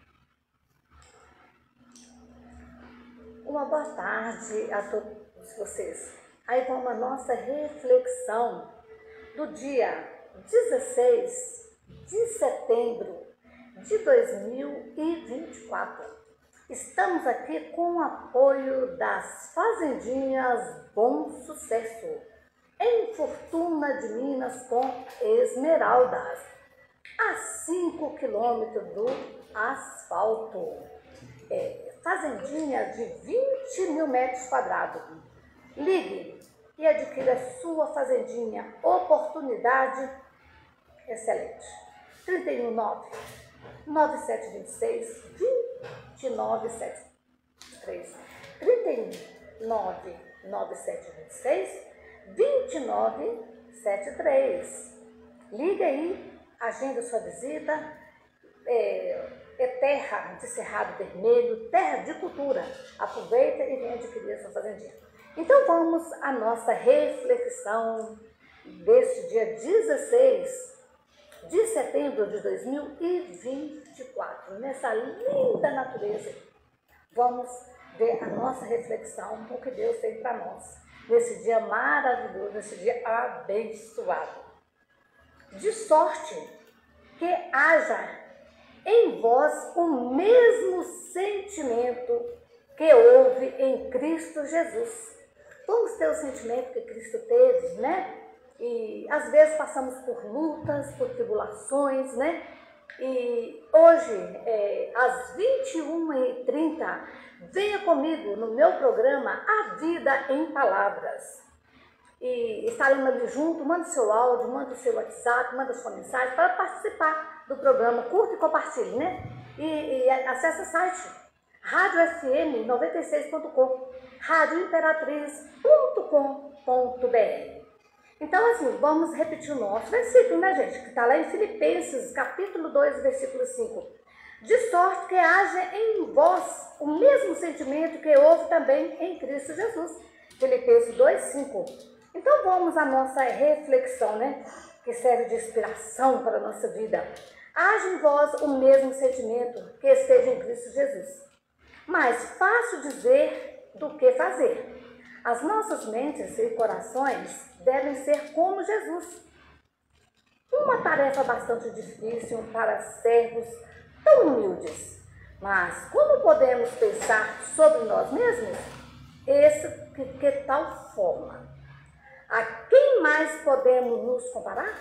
H: Uma boa tarde a todos vocês. Aí vamos a nossa reflexão do dia dezesseis de setembro de dois mil e vinte e quatro. Estamos aqui com o apoio das Fazendinhas Bom Sucesso, em Fortuna de Minas com Esmeraldas, a cinco quilômetros do asfalto. É, fazendinha de vinte mil metros quadrados. Ligue e adquira sua fazendinha. Oportunidade excelente. trinta e um nove, nove sete dois seis, dois nove sete três. trinta e um nove, nove sete dois seis, dois nove sete três. Liga aí, agenda sua visita. É, é terra de Cerrado Vermelho, terra de cultura. Aproveita e vem adquirir a sua fazendinha. Então vamos à nossa reflexão deste dia dezesseis de setembro de dois mil e vinte e quatro. Nessa linda natureza, vamos ver a nossa reflexão, o que Deus tem para nós, nesse dia maravilhoso, nesse dia abençoado. De sorte que haja em vós o mesmo sentimento que houve em Cristo Jesus. Vamos ter o sentimento que Cristo teve, né? E às vezes passamos por lutas, por tribulações, né? E hoje, é, às vinte e uma e trinta, venha comigo no meu programa A Vida em Palavras. E estaremos ali junto, manda seu áudio, manda o seu WhatsApp, manda sua mensagem para participar do programa. Curta e compartilhe, né? E, e acesse o site rádio f m noventa e seis ponto com, rádio imperatriz ponto com ponto b r. Então, assim, vamos repetir o nosso versículo, né, gente? Que está lá em Filipenses, capítulo dois, versículo cinco. De sorte que haja em vós o mesmo sentimento que houve também em Cristo Jesus. Filipenses dois, cinco. Então vamos à nossa reflexão, né? Que serve de inspiração para a nossa vida. Haja em vós o mesmo sentimento que esteja em Cristo Jesus. Mais fácil dizer do que fazer. As nossas mentes e corações devem ser como Jesus. Uma tarefa bastante difícil para servos tão humildes. Mas como podemos pensar sobre nós mesmos? Esse, que, que tal forma? A quem mais podemos nos comparar?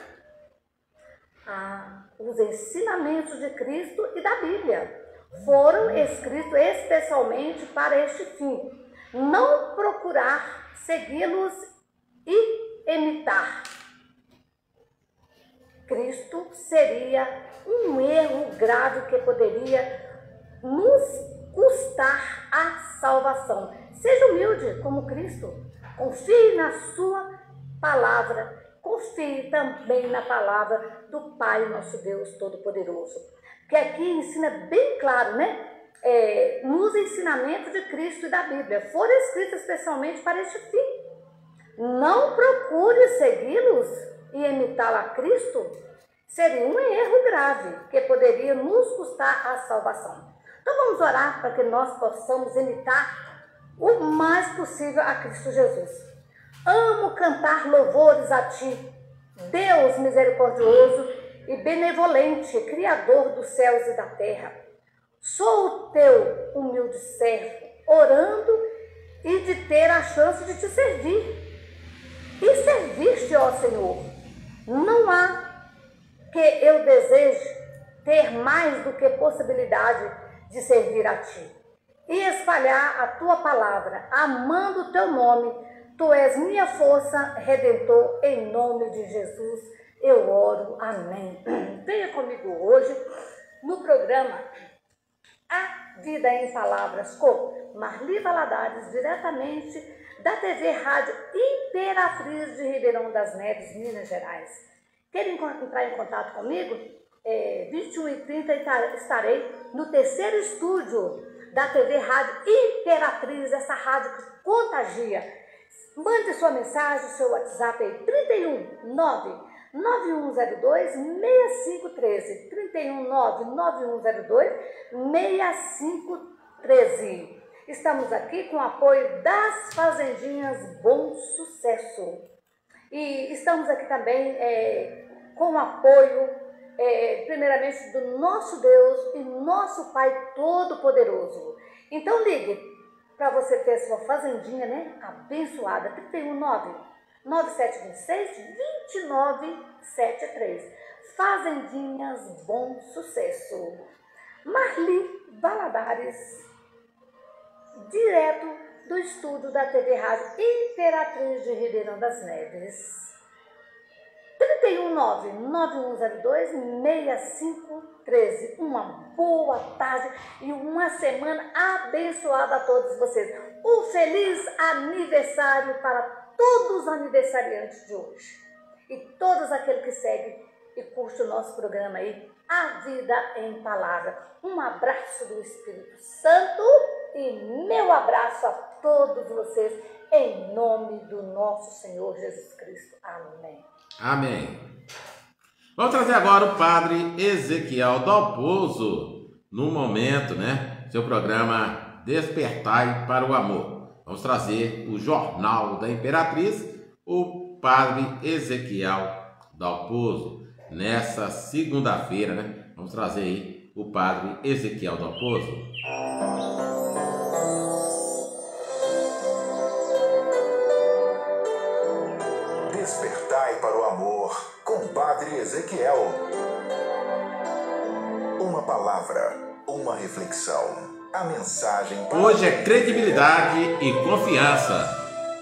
H: Ah, os ensinamentos de Cristo e da Bíblia foram escritos especialmente para este fim. Não procurar segui-los e imitar. Cristo seria um erro grave que poderia nos custar a salvação. Seja humilde como Cristo. Confie na sua palavra, confie também na palavra do Pai, nosso Deus Todo-Poderoso. Que aqui ensina bem claro, né? É, nos ensinamentos de Cristo e da Bíblia. Foram escritos especialmente para este fim. Não procure segui-los e imitá-lo a Cristo. Seria um erro grave que poderia nos custar a salvação. Então vamos orar para que nós possamos imitar o mais possível a Cristo Jesus. Amo cantar louvores a Ti, Deus misericordioso e benevolente, Criador dos céus e da terra. Sou o Teu humilde servo, orando e de ter a chance de Te servir. E servir-te, ó Senhor. Não há que eu deseje ter mais do que possibilidade de servir a Ti e espalhar a Tua palavra, amando o Teu nome. Tu és minha força, Redentor, em nome de Jesus eu oro. Amém. Venha comigo hoje no programa A Vida em Palavras com Marli Valadares, diretamente da T V Rádio Imperatriz de Ribeirão das Neves, Minas Gerais. Querem entrar em contato comigo? É, vinte e um e trinta estarei no terceiro estúdio da T V Rádio Imperatriz, essa rádio que contagia. Mande sua mensagem, seu WhatsApp aí, trinta e um, nove, nove um zero dois, seis cinco um três, trinta e um, nove, nove um zero dois, seis cinco um três. Estamos aqui com o apoio das Fazendinhas Bom Sucesso. E estamos aqui também é, com o apoio, é, primeiramente, do nosso Deus e nosso Pai Todo-Poderoso. Então ligue para você ter sua fazendinha, né, abençoada. trinta e um, nove, nove sete dois seis, dois nove sete três. Fazendinhas Bom Sucesso. Marli Valadares, direto do estúdio da T V Rádio Imperatriz de Ribeirão das Neves. trinta e um, nove, nove um zero dois, seis cinco um três. Uma boa tarde e uma semana abençoada a todos vocês. Um feliz aniversário para todos os aniversariantes de hoje. E todos aqueles que seguem e curtem o nosso programa aí, A Vida em Palavra. Um abraço do Espírito Santo e meu abraço a todos vocês, em nome do nosso Senhor Jesus Cristo. Amém.
A: Amém. Vamos trazer agora o Padre Ezequiel Dalpozo, no momento, né? Seu programa Despertai para o Amor. Vamos trazer o Jornal da Imperatriz, o Padre Ezequiel Dalpozo. Nessa segunda-feira, né? Vamos trazer aí o Padre Ezequiel Dalpozo.
I: Despertai para o Amor, com Padre Ezequiel. Uma palavra, uma reflexão. A mensagem para...
A: Hoje é credibilidade e confiança.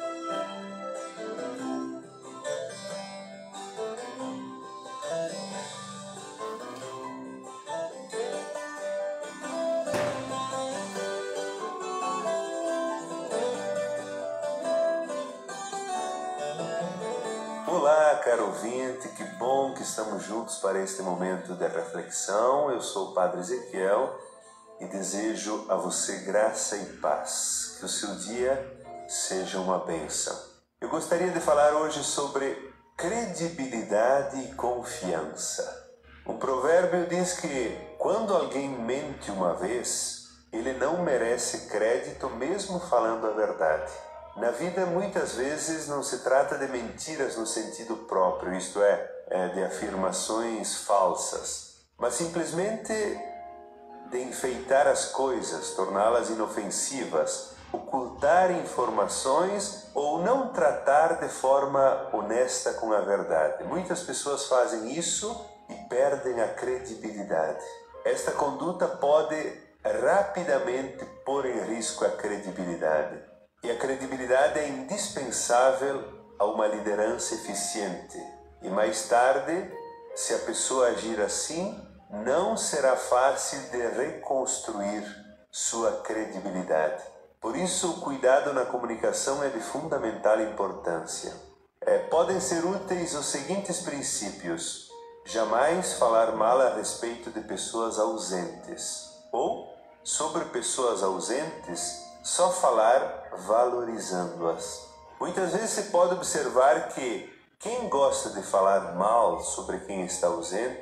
J: Olá, caro ouvinte, que bom que estamos juntos para este momento de reflexão. Eu sou o Padre Ezequiel e desejo a você graça e paz. Que o seu dia seja uma bênção. Eu gostaria de falar hoje sobre credibilidade e confiança. Um provérbio diz que quando alguém mente uma vez, ele não merece crédito mesmo falando a verdade. Na vida, muitas vezes, não se trata de mentiras no sentido próprio, isto é, de afirmações falsas, mas simplesmente de enfeitar as coisas, torná-las inofensivas, ocultar informações ou não tratar de forma honesta com a verdade. Muitas pessoas fazem isso e perdem a credibilidade. Esta conduta pode rapidamente pôr em risco a credibilidade. E a credibilidade é indispensável a uma liderança eficiente. E mais tarde, se a pessoa agir assim, não será fácil de reconstruir sua credibilidade. Por isso, o cuidado na comunicação é de fundamental importância. É, podem ser úteis os seguintes princípios: jamais falar mal a respeito de pessoas ausentes, ou sobre pessoas ausentes, só falar valorizando-as. Muitas vezes se pode observar que quem gosta de falar mal sobre quem está ausente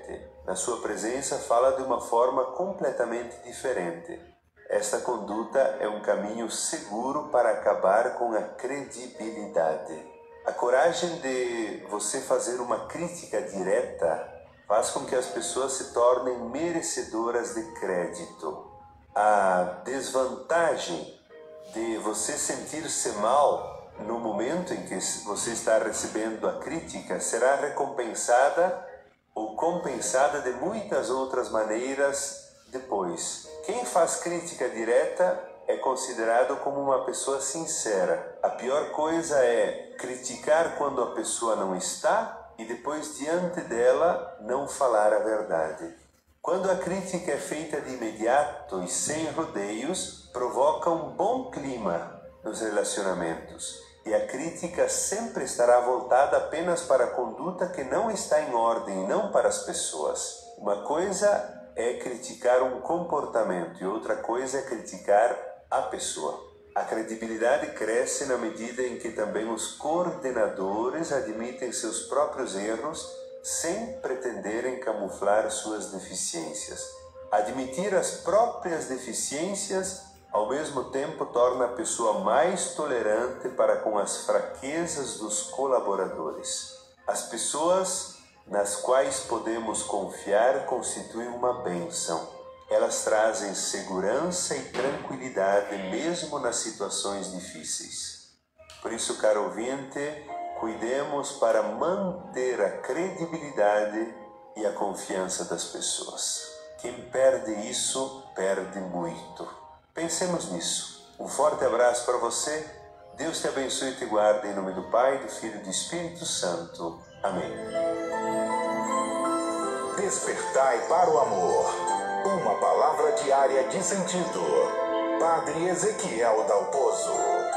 J: na sua presença, fala de uma forma completamente diferente. Esta conduta é um caminho seguro para acabar com a credibilidade. A coragem de você fazer uma crítica direta faz com que as pessoas se tornem merecedoras de crédito. A desvantagem de você sentir-se mal no momento em que você está recebendo a crítica será recompensada ou compensada de muitas outras maneiras depois. Quem faz crítica direta é considerado como uma pessoa sincera. A pior coisa é criticar quando a pessoa não está e depois, diante dela, não falar a verdade. Quando a crítica é feita de imediato e sem rodeios, provoca um bom clima nos relacionamentos. E a crítica sempre estará voltada apenas para a conduta que não está em ordem, e não para as pessoas. Uma coisa é criticar um comportamento e outra coisa é criticar a pessoa. A credibilidade cresce na medida em que também os coordenadores admitem seus próprios erros sem pretenderem camuflar suas deficiências. Admitir as próprias deficiências, ao mesmo tempo, torna a pessoa mais tolerante para com as fraquezas dos colaboradores. As pessoas nas quais podemos confiar constituem uma bênção. Elas trazem segurança e tranquilidade mesmo nas situações difíceis. Por isso, caro ouvinte, cuidemos para manter a credibilidade e a confiança das pessoas. Quem perde isso, perde muito. Pensemos nisso. Um forte abraço para você. Deus te abençoe e te guarde em nome do Pai, do Filho e do Espírito Santo. Amém.
I: Despertai para o amor. Uma palavra diária de sentido. Padre Ezequiel Dalpozo.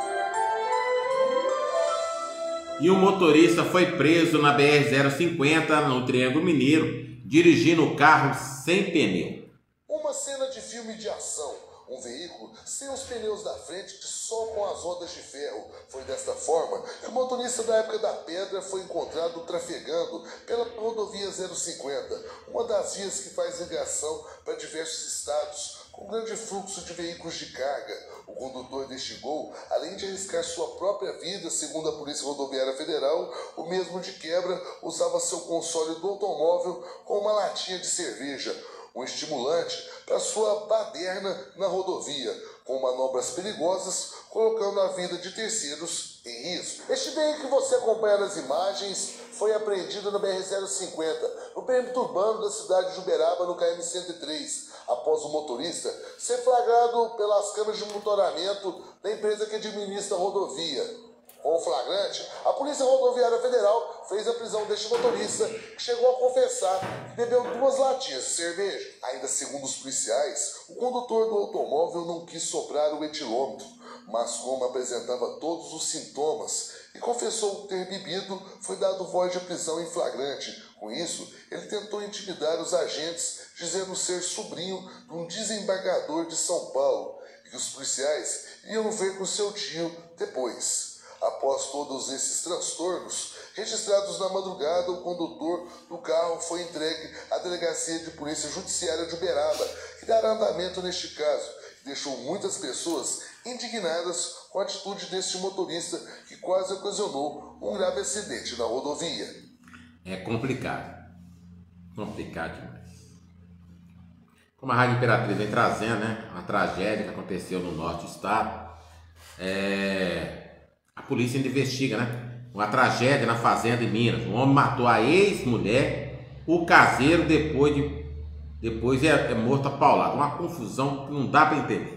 A: E o motorista foi preso na B R zero cinquenta, no Triângulo Mineiro, dirigindo o carro sem pneu.
K: Uma cena de filme de ação. Um veículo sem os pneus da frente, só com as rodas de ferro. Foi desta forma que o motorista da época da pedra foi encontrado trafegando pela rodovia zero cinquenta, uma das vias que faz ligação para diversos estados, com grande fluxo de veículos de carga. O condutor deste Gol, além de arriscar sua própria vida, segundo a Polícia Rodoviária Federal, o mesmo de quebra usava seu console do automóvel com uma latinha de cerveja, um estimulante para sua baderna na rodovia, com manobras perigosas, colocando a vida de terceiros em risco. Este veículo que você acompanha nas imagens foi apreendido na B R zero cinquenta, no perímetro urbano da cidade de Uberaba, no K M cento e três, após o motorista ser flagrado pelas câmeras de monitoramento da empresa que administra a rodovia. Com o flagrante, a Polícia Rodoviária Federal fez a prisão deste motorista, que chegou a confessar que bebeu duas latinhas de cerveja. Ainda segundo os policiais, o condutor do automóvel não quis soprar o etilômetro, mas como apresentava todos os sintomas e confessou ter bebido, foi dado voz de prisão em flagrante. Com isso, ele tentou intimidar os agentes, dizendo ser sobrinho de um desembargador de São Paulo, e que os policiais iam ver com seu tio depois. Após todos esses transtornos registrados na madrugada, o condutor do carro foi entregue à Delegacia de Polícia Judiciária de Uberaba, que dará andamento neste caso, e deixou muitas pessoas indignadas com a atitude deste motorista, que quase ocasionou um grave acidente na rodovia.
A: É complicado. Complicado demais. Como a Rádio Imperatriz vem trazendo, né? Uma tragédia que aconteceu no norte do estado. É... A polícia ainda investiga, né? Uma tragédia na fazenda em Minas. Um homem matou a ex-mulher, o caseiro depois de depois é, é morto a paulada. Uma confusão que não dá para entender.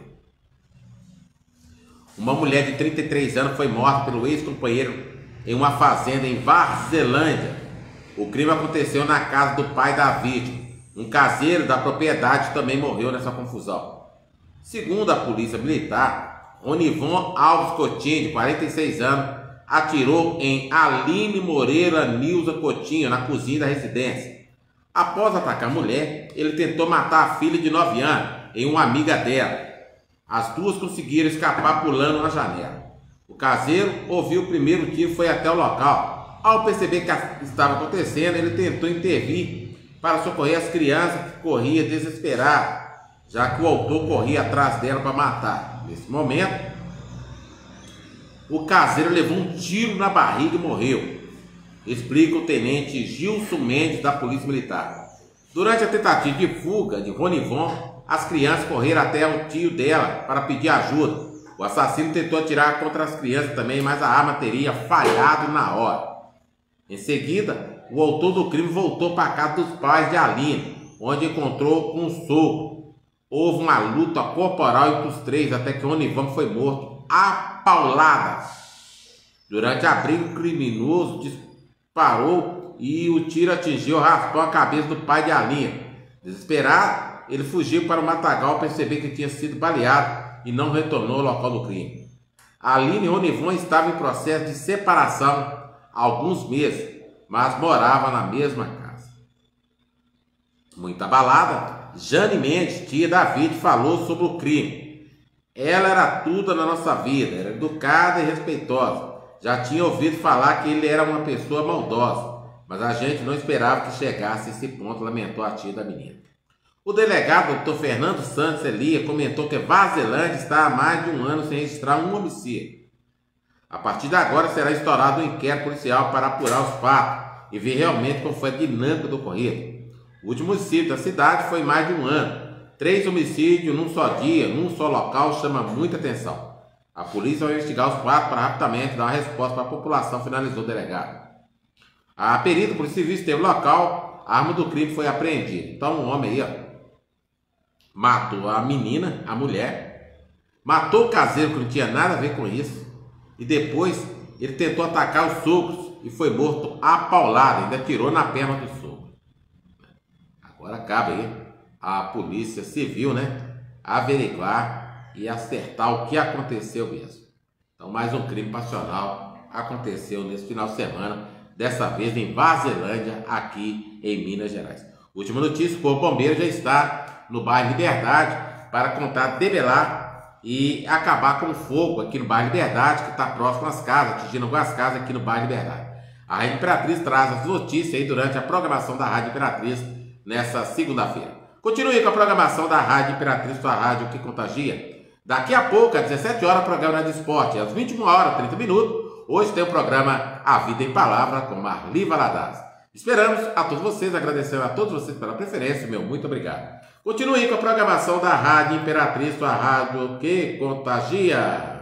A: Uma mulher de trinta e três anos foi morta pelo ex-companheiro em uma fazenda em Varzelândia. O crime aconteceu na casa do pai da vítima. Um caseiro da propriedade também morreu nessa confusão. Segundo a polícia militar, Onivon Alves Coutinho, de quarenta e seis anos, atirou em Aline Moreira Nilza Coutinho, na cozinha da residência. Após atacar a mulher, ele tentou matar a filha de nove anos em uma amiga dela. As duas conseguiram escapar pulando na janela. O caseiro ouviu o primeiro tiro e foi até o local. Ao perceber que estava acontecendo, ele tentou intervir para socorrer as crianças que corriam desesperadas, já que o autor corria atrás dela para matar. Nesse momento, o caseiro levou um tiro na barriga e morreu, explica o tenente Gilson Mendes da Polícia Militar. Durante a tentativa de fuga de Ronivon, as crianças correram até o tio dela para pedir ajuda. O assassino tentou atirar contra as crianças também, mas a arma teria falhado na hora. Em seguida, o autor do crime voltou para a casa dos pais de Aline, onde encontrou um sogro. Houve uma luta corporal entre os três, até que Ronivon foi morto a pauladas. Durante a briga, o criminoso disparou e o tiro atingiu, raspou a cabeça do pai de Aline. Desesperado, ele fugiu para o matagal ao perceber que tinha sido baleado e não retornou ao local do crime. Aline e Ronivon estavam em processo de separação há alguns meses, mas moravam na mesma casa. Muito abalada, Jane Mendes, tia da vítima, falou sobre o crime. Ela era tudo na nossa vida, era educada e respeitosa. Já tinha ouvido falar que ele era uma pessoa maldosa, mas a gente não esperava que chegasse a esse ponto, lamentou a tia da menina. O delegado, doutor Fernando Santos Elia, comentou que Vazilândia está há mais de um ano sem registrar um homicídio. A partir de agora será instaurado um inquérito policial para apurar os fatos e ver realmente qual foi a dinâmica do ocorrido. O último homicídio da cidade foi mais de um ano. Três homicídios num só dia, num só local, chama muita atenção. A polícia vai investigar os fatos para rapidamente dar uma resposta para a população, finalizou o delegado. A perita do Polícia Civil esteve no local, a arma do crime foi apreendida. Então um homem aí, ó, matou a menina, a mulher, matou o caseiro que não tinha nada a ver com isso, e depois ele tentou atacar os sogros e foi morto a paulada, ainda tirou na perna do sogro. Agora cabe aí a Polícia Civil, né, averiguar e acertar o que aconteceu mesmo. Então mais um crime passional aconteceu nesse final de semana, dessa vez em Vazilândia, aqui em Minas Gerais. Última notícia, o Corpo Bombeiro já está no bairro Liberdade para tentar debelar e acabar com o fogo aqui no bairro Liberdade, que está próximo às casas, atingindo algumas casas aqui no bairro Liberdade. A Rádio Imperatriz traz as notícias aí durante a programação da Rádio Imperatriz nessa segunda-feira. Continue com a programação da Rádio Imperatriz, sua rádio que contagia. Daqui a pouco, às dezessete horas, o programa de esporte. Às vinte e uma horas, trinta minutos, hoje tem o programa A Vida em Palavra com Marli Valadares. Esperamos a todos vocês, agradecendo a todos vocês pela preferência, meu muito obrigado. Continue com a programação da Rádio Imperatriz, sua rádio que contagia.